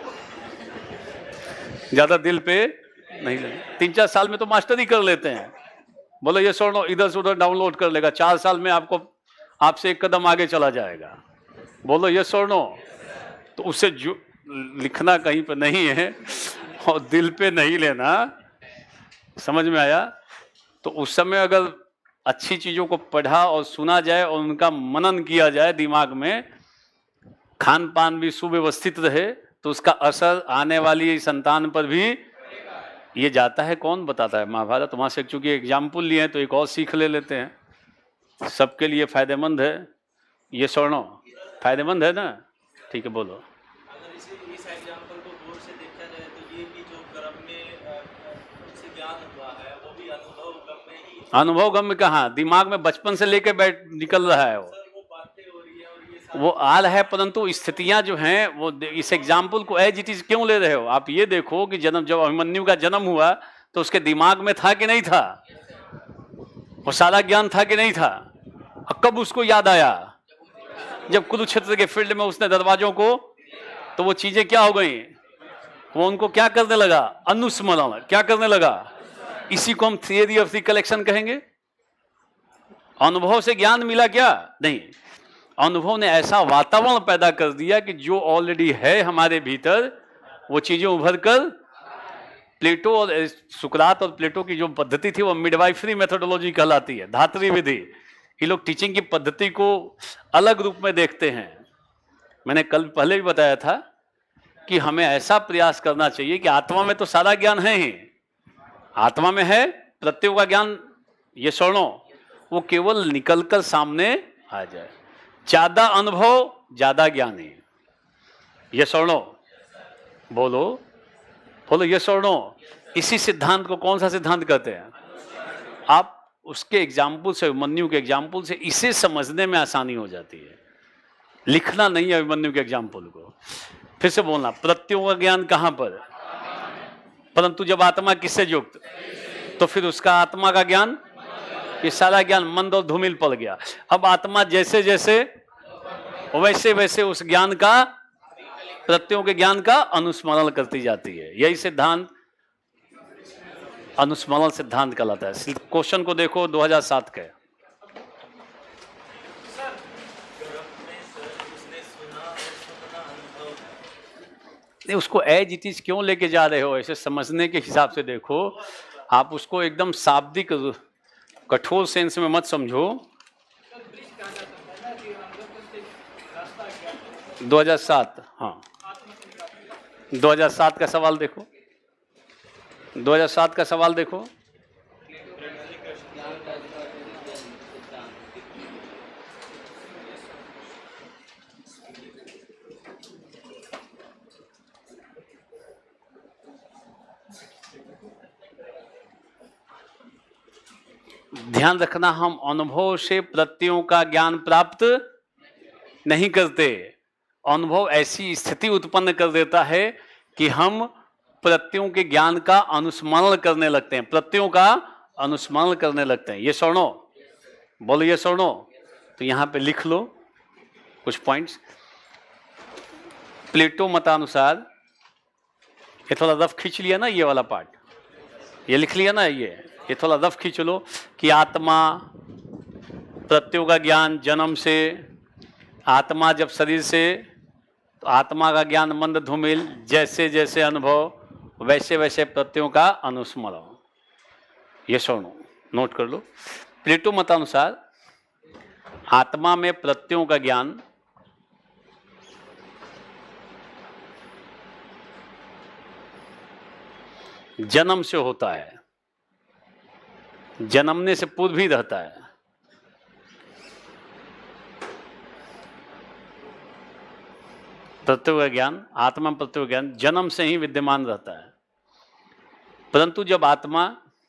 ज्यादा दिल पे नहीं लगे, 3-4 साल में तो मास्टर ही कर लेते हैं। बोलो ये सुनो, इधर से उधर डाउनलोड कर लेगा, 4 साल में आपसे एक कदम आगे चला जाएगा। बोलो ये सुनो। तो उसे जो लिखना कहीं पे नहीं है और दिल पे नहीं लेना, समझ में आया? तो उस समय अगर अच्छी चीजों को पढ़ा और सुना जाए और उनका मनन किया जाए दिमाग में, खान पान भी सुव्यवस्थित रहे, तो उसका असर आने वाली संतान पर भी ये जाता है। कौन बताता है? महाभारत। वहां से चूंकि एग्जाम्पल लिए हैं तो एक और सीख ले लेते हैं, सबके लिए फायदेमंद है। ये सुनो, फायदेमंद है ना? ठीक है, बोलो। इस एग्जाम्पल को गौर से देखा जाए तो ये भी जो कर्म में उनसे ज्ञान हुआ है वो भी अनुभव गम में ही, अनुभव गम में कहाँ? दिमाग में बचपन से लेके निकल रहा है वो बातें हो रही है और ये वो आ रहा है, परंतु स्थितियां जो हैं वो, इस एग्जाम्पल को एज इट इज क्यों ले रहे हो आप? ये देखो कि जब अभिमन्यु का जन्म हुआ तो उसके दिमाग में था कि नहीं था? वो सारा ज्ञान था कि नहीं था? और कब उसको याद आया? जब कुरुक्षेत्र के फील्ड में उसने दरवाजों को, तो वो चीजें क्या हो गई? वो उनको क्या करने लगा? अनुस्मरण। क्या करने लगा? इसी को हम थियरी ऑफ रिकलेक्शन कहेंगे। अनुभव से ज्ञान मिला क्या? नहीं, अनुभव ने ऐसा वातावरण पैदा कर दिया कि जो ऑलरेडी है हमारे भीतर, वो चीजें उभर कर, प्लेटो और सुकरात और प्लेटो की जो पद्धति थी वो मिडवाइफरी मेथोडोलॉजी कहलाती है, धात्री विधि। ये लोग टीचिंग की पद्धति को अलग रूप में देखते हैं। मैंने कल पहले भी बताया था कि हमें ऐसा प्रयास करना चाहिए कि आत्मा में तो सारा ज्ञान है ही, आत्मा में है प्रत्येक का ज्ञान, ये सुनो, वो केवल निकलकर सामने आ जाए। ज्यादा अनुभव ज्यादा ज्ञानी, ये सुनो, बोलो बोलो ये सुनो। इसी सिद्धांत को कौन सा सिद्धांत कहते हैं? आप उसके एग्जाम्पल से, अभिमन्यु के एग्जाम्पल से इसे समझने में आसानी हो जाती है। लिखना नहीं है अभिमन्यु के एग्जाम्पल को। फिर से बोलना, प्रत्ययों का ज्ञान कहां पर? परंतु जब आत्मा किससे युक्त, तो फिर उसका आत्मा का ज्ञान, ये सारा ज्ञान मंद और धूमिल पड़ गया। अब आत्मा जैसे जैसे वैसे वैसे उस ज्ञान का, प्रत्ययों के ज्ञान का अनुस्मरण करती जाती है। यही सिद्धांत अनुस्मरण सिद्धांत कहलाता है। क्वेश्चन को देखो 2007 के। नहीं, उसको एज इट इज क्यों लेके जा रहे हो? ऐसे समझने के हिसाब से देखो, आप उसको एकदम शाब्दिक कठोर सेंस में मत समझो। 2007, हाँ 2007 का सवाल देखो, 2007 का सवाल देखो। ध्यान रखना, हम अनुभव से प्रत्ययों का ज्ञान प्राप्त नहीं करते। अनुभव ऐसी स्थिति उत्पन्न कर देता है कि हम प्रत्ययों के ज्ञान का अनुस्मरण करने लगते हैं, प्रत्ययों का अनुस्मरण करने लगते हैं। ये सुनो, बोलो ये सुनो। तो यहां पे लिख लो कुछ पॉइंट्स। प्लेटो मतानुसार, ये थोड़ा रफ खींच लिया ना, ये वाला पार्ट, ये लिख लिया ना, ये थोड़ा रफ खींच लो कि आत्मा, प्रत्ययों का ज्ञान जन्म से, आत्मा जब शरीर से, तो आत्मा का ज्ञान मंद धूमिल, जैसे जैसे अनुभव वैसे वैसे प्रत्ययों का अनुस्मरण। ये सुनो, नोट कर लो। प्लेटो मतानुसार आत्मा में प्रत्ययों का ज्ञान जन्म से होता है, जन्मने से पूर्व ही रहता है। प्रत्यय का ज्ञान, आत्मा में प्रत्यय का ज्ञान जन्म से ही विद्यमान रहता है, परंतु जब आत्मा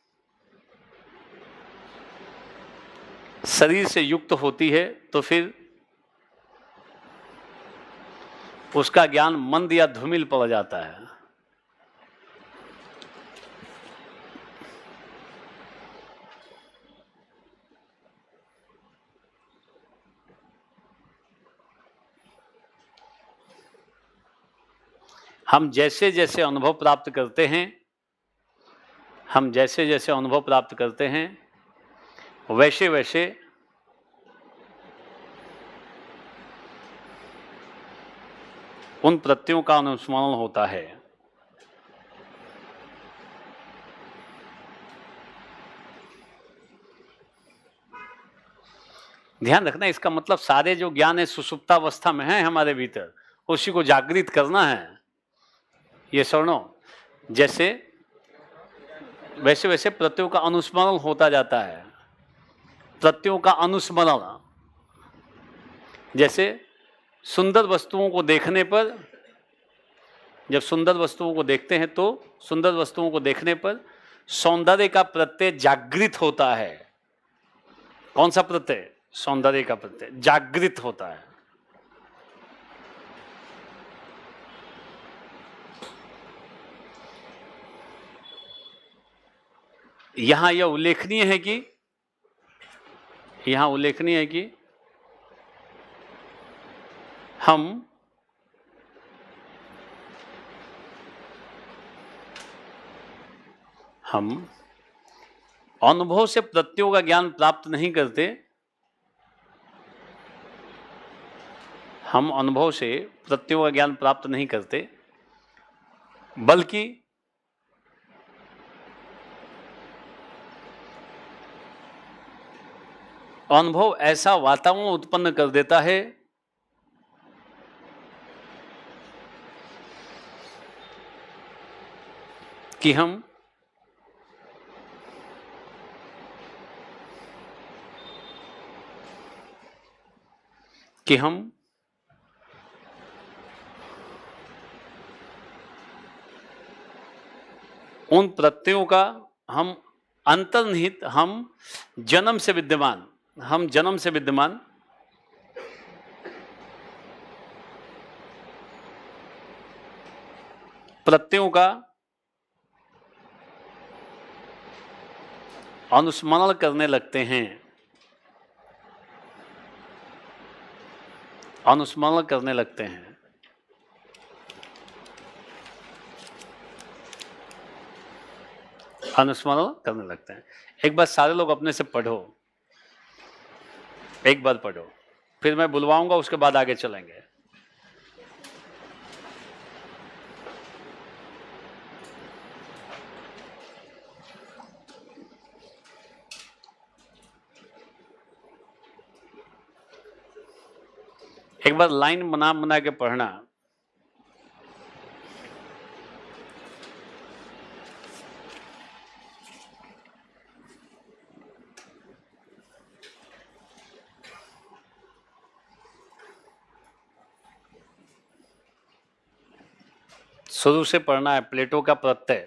शरीर से युक्त होती है तो फिर उसका ज्ञान मंद या धूमिल पड़ जाता है। हम जैसे जैसे अनुभव प्राप्त करते हैं, हम जैसे जैसे अनुभव प्राप्त करते हैं, वैसे वैसे उन प्रत्ययों का अनुस्मरण होता है। ध्यान रखना, इसका मतलब सारे जो ज्ञान है सुसुप्तावस्था में है हमारे भीतर, उसी को जागृत करना है। ये सुनो, जैसे वैसे वैसे प्रत्ययों का अनुस्मरण होता जाता है। प्रत्ययों का अनुस्मरण, जैसे सुंदर वस्तुओं को देखने पर, जब सुंदर वस्तुओं को देखते हैं तो सुंदर वस्तुओं को देखने पर सौंदर्य का प्रत्यय जागृत होता है। कौन सा प्रत्यय? सौंदर्य का प्रत्यय जागृत होता है। यहां यह उल्लेखनीय है कि हम अनुभव से प्रत्ययों का ज्ञान प्राप्त नहीं करते, हम अनुभव से प्रत्ययों का ज्ञान प्राप्त नहीं करते, बल्कि अनुभव ऐसा वातावरण उत्पन्न कर देता है कि हम उन प्रत्ययों का हम अंतर्निहित, हम जन्म से विद्यमान प्रत्ययों का अनुस्मरण करने लगते हैं, अनुस्मरण करने लगते हैं। अनुस्मरण करने लगते हैं। एक बार सारे लोग अपने से पढ़ो, एक बार पढ़ो, फिर मैं बुलवाऊंगा, उसके बाद आगे चलेंगे। एक बार लाइन बना के पढ़ना। शुरू से पढ़ना है। प्लेटो का प्रत्यय,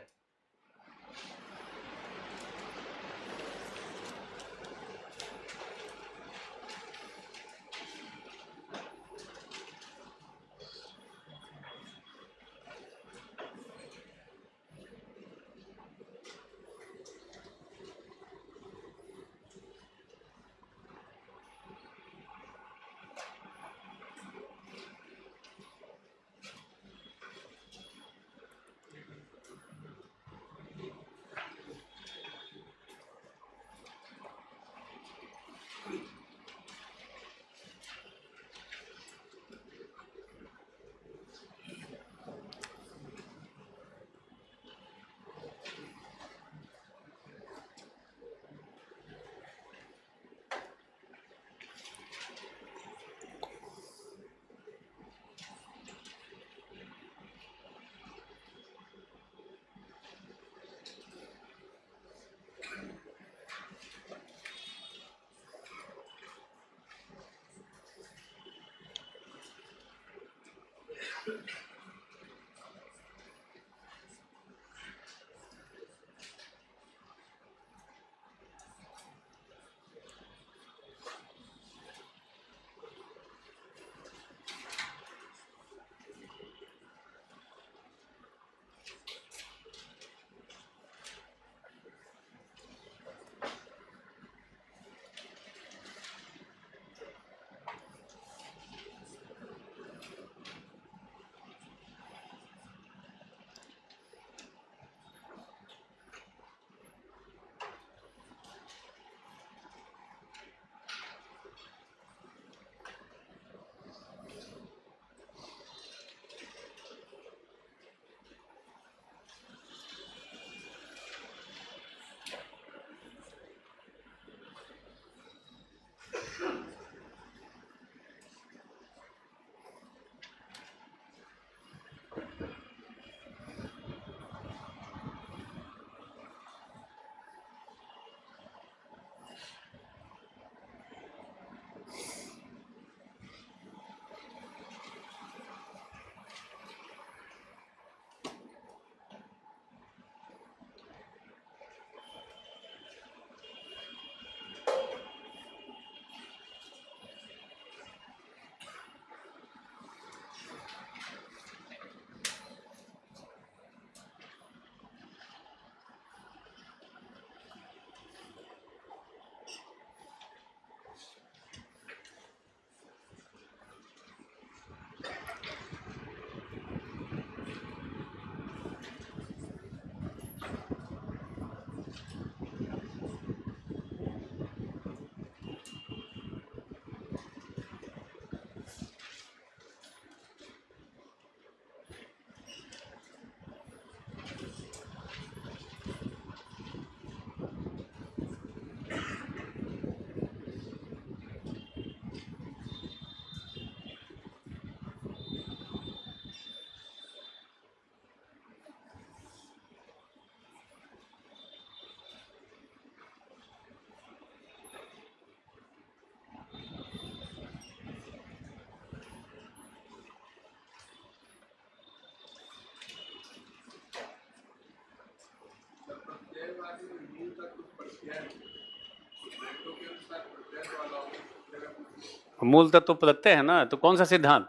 मूल तत्व प्रत्यय है ना, तो कौन सा सिद्धांत?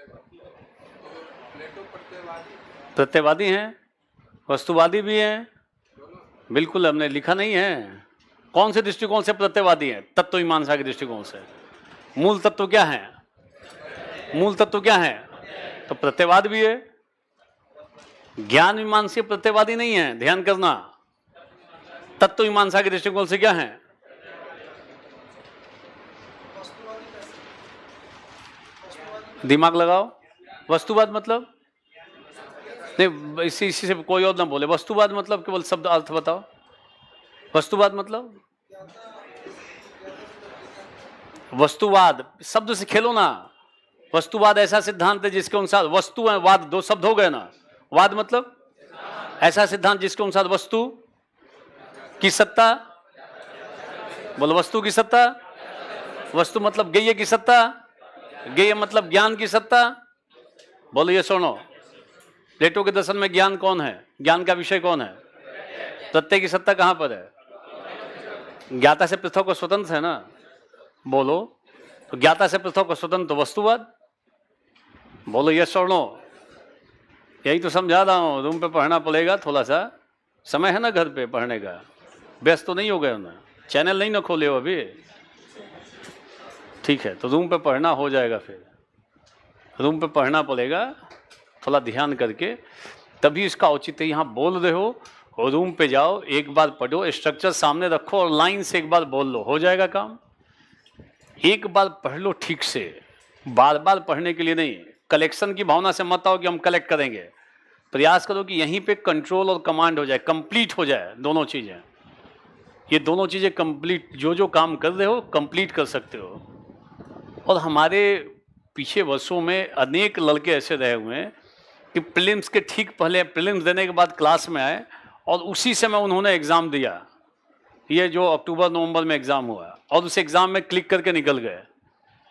प्रत्ययवादी हैं, वस्तुवादी भी हैं, बिल्कुल हमने लिखा नहीं है। कौन से दृष्टिकोण से प्रत्ययवादी है? तत्व मीमांसा के दृष्टिकोण से। मूल तत्व क्या है? मूल तत्व क्या है? तो प्रत्ययवाद भी है। ज्ञान मीमांसा प्रत्ययवादी नहीं है, ध्यान करना। तत्व मीमांसा के दृष्टिकोण से क्या है? दिमाग लगाओ। वस्तुवाद मतलब नहीं, इसी से कोई और ना बोले। वस्तुवाद मतलब केवल शब्द अर्थ बताओ। वस्तुवाद मतलब, वस्तुवाद शब्द से खेलो ना। वस्तुवाद ऐसा सिद्धांत है जिसके अनुसार वस्तु है, वाद दो शब्द हो गए ना। वाद मतलब ऐसा सिद्धांत जिसके अनुसार वस्तु की सत्ता, बोलो वस्तु की सत्ता। वस्तु मतलब ज्ञेय की सत्ता, ज्ञेय मतलब ज्ञान की सत्ता। बोलो ये सुनो, प्लेटो के दर्शन में ज्ञान कौन है? ज्ञान का विषय कौन है? प्रत्यय की सत्ता कहां पर है? ज्ञाता से पृथक और स्वतंत्र है ना। बोलो, तो ज्ञाता से पृथक और स्वतंत्र तो वस्तुवाद। बोलो ये सुनो, यही तो समझा रहा हूं। रूम पे पढ़ना पड़ेगा, थोड़ा सा समय है ना घर पे पढ़ने का। व्यस्त तो नहीं हो गए ना, चैनल नहीं ना खोले हो अभी? ठीक है, तो रूम पे पढ़ना हो जाएगा। फिर रूम पे पढ़ना पड़ेगा थोड़ा ध्यान करके, तभी इसका औचित्य यहाँ बोल रहे हो। और रूम पे जाओ, एक बार पढ़ो, स्ट्रक्चर सामने रखो और लाइन से एक बार बोल लो, हो जाएगा काम। एक बार पढ़ लो ठीक से, बार बार पढ़ने के लिए नहीं। कलेक्शन की भावना से मत आओ कि हम कलेक्ट करेंगे। प्रयास करो कि यहीं पे कंट्रोल और कमांड हो जाए, कंप्लीट हो जाए दोनों चीजें। ये दोनों चीजें कंप्लीट, जो जो काम कर रहे हो कंप्लीट कर सकते हो। और हमारे पीछे वर्षों में अनेक लड़के ऐसे रहे हुए हैं कि प्रीलिम्स के ठीक पहले, प्रीलिम्स देने के बाद क्लास में आए और उसी समय उन्होंने एग्ज़ाम दिया। ये जो अक्टूबर नवंबर में एग्ज़ाम हुआ, और उस एग्ज़ाम में क्लिक करके निकल गए।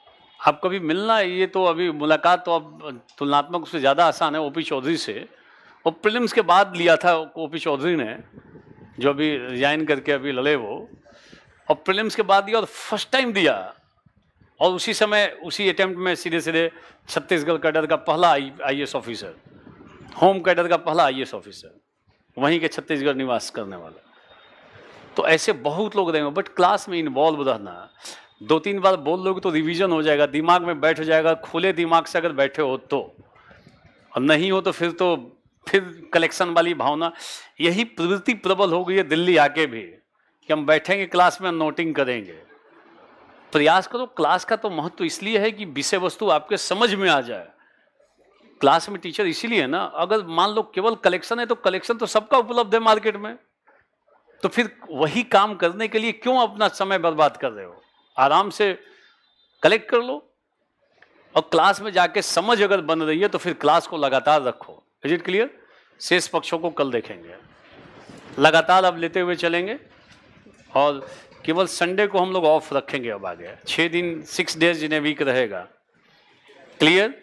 आप कभी मिलना, ये तो अभी मुलाकात तो अब तुलनात्मक रूप से ज़्यादा आसान है ओपी चौधरी से। वो प्रीलिम्स के बाद लिया था ओपी चौधरी ने, जो अभी रिजाइन करके अभी लड़े वो, और प्रीलिम्स के बाद दिया और फर्स्ट टाइम दिया, और उसी समय उसी अटेम्प्ट में सीधे सीधे छत्तीसगढ़ कैडर का पहला आईएएस ऑफिसर, होम कैडर का पहला आईएएस ऑफिसर, वहीं के छत्तीसगढ़ निवास करने वाला। तो ऐसे बहुत लोग रहेंगे, बट क्लास में इन्वॉल्व रहना, 2-3 बार बोल लोगे तो रिवीजन हो जाएगा, दिमाग में बैठ जाएगा, खुले दिमाग से अगर बैठे हो तो, और नहीं हो तो फिर कलेक्शन वाली भावना, यही प्रवृत्ति प्रबल हो गई है दिल्ली आके भी, कि हम बैठेंगे क्लास में नोटिंग करेंगे। प्रयास करो, क्लास का तो महत्व इसलिए है कि विषय वस्तु आपके समझ में आ जाए। क्लास में टीचर इसीलिए है ना, अगर मान लो केवल कलेक्शन है तो कलेक्शन तो सबका उपलब्ध है मार्केट में, तो फिर वही काम करने के लिए क्यों अपना समय बर्बाद कर रहे हो? आराम से कलेक्ट कर लो, और क्लास में जाके समझ अगर बन रही है तो फिर क्लास को लगातार रखो। Is it clear? शेष पक्षों को कल देखेंगे, लगातार अब लेते हुए चलेंगे, और केवल संडे को हम लोग ऑफ रखेंगे अब आगे, 6 दिन 6 डेज इन ए वीक रहेगा। क्लियर?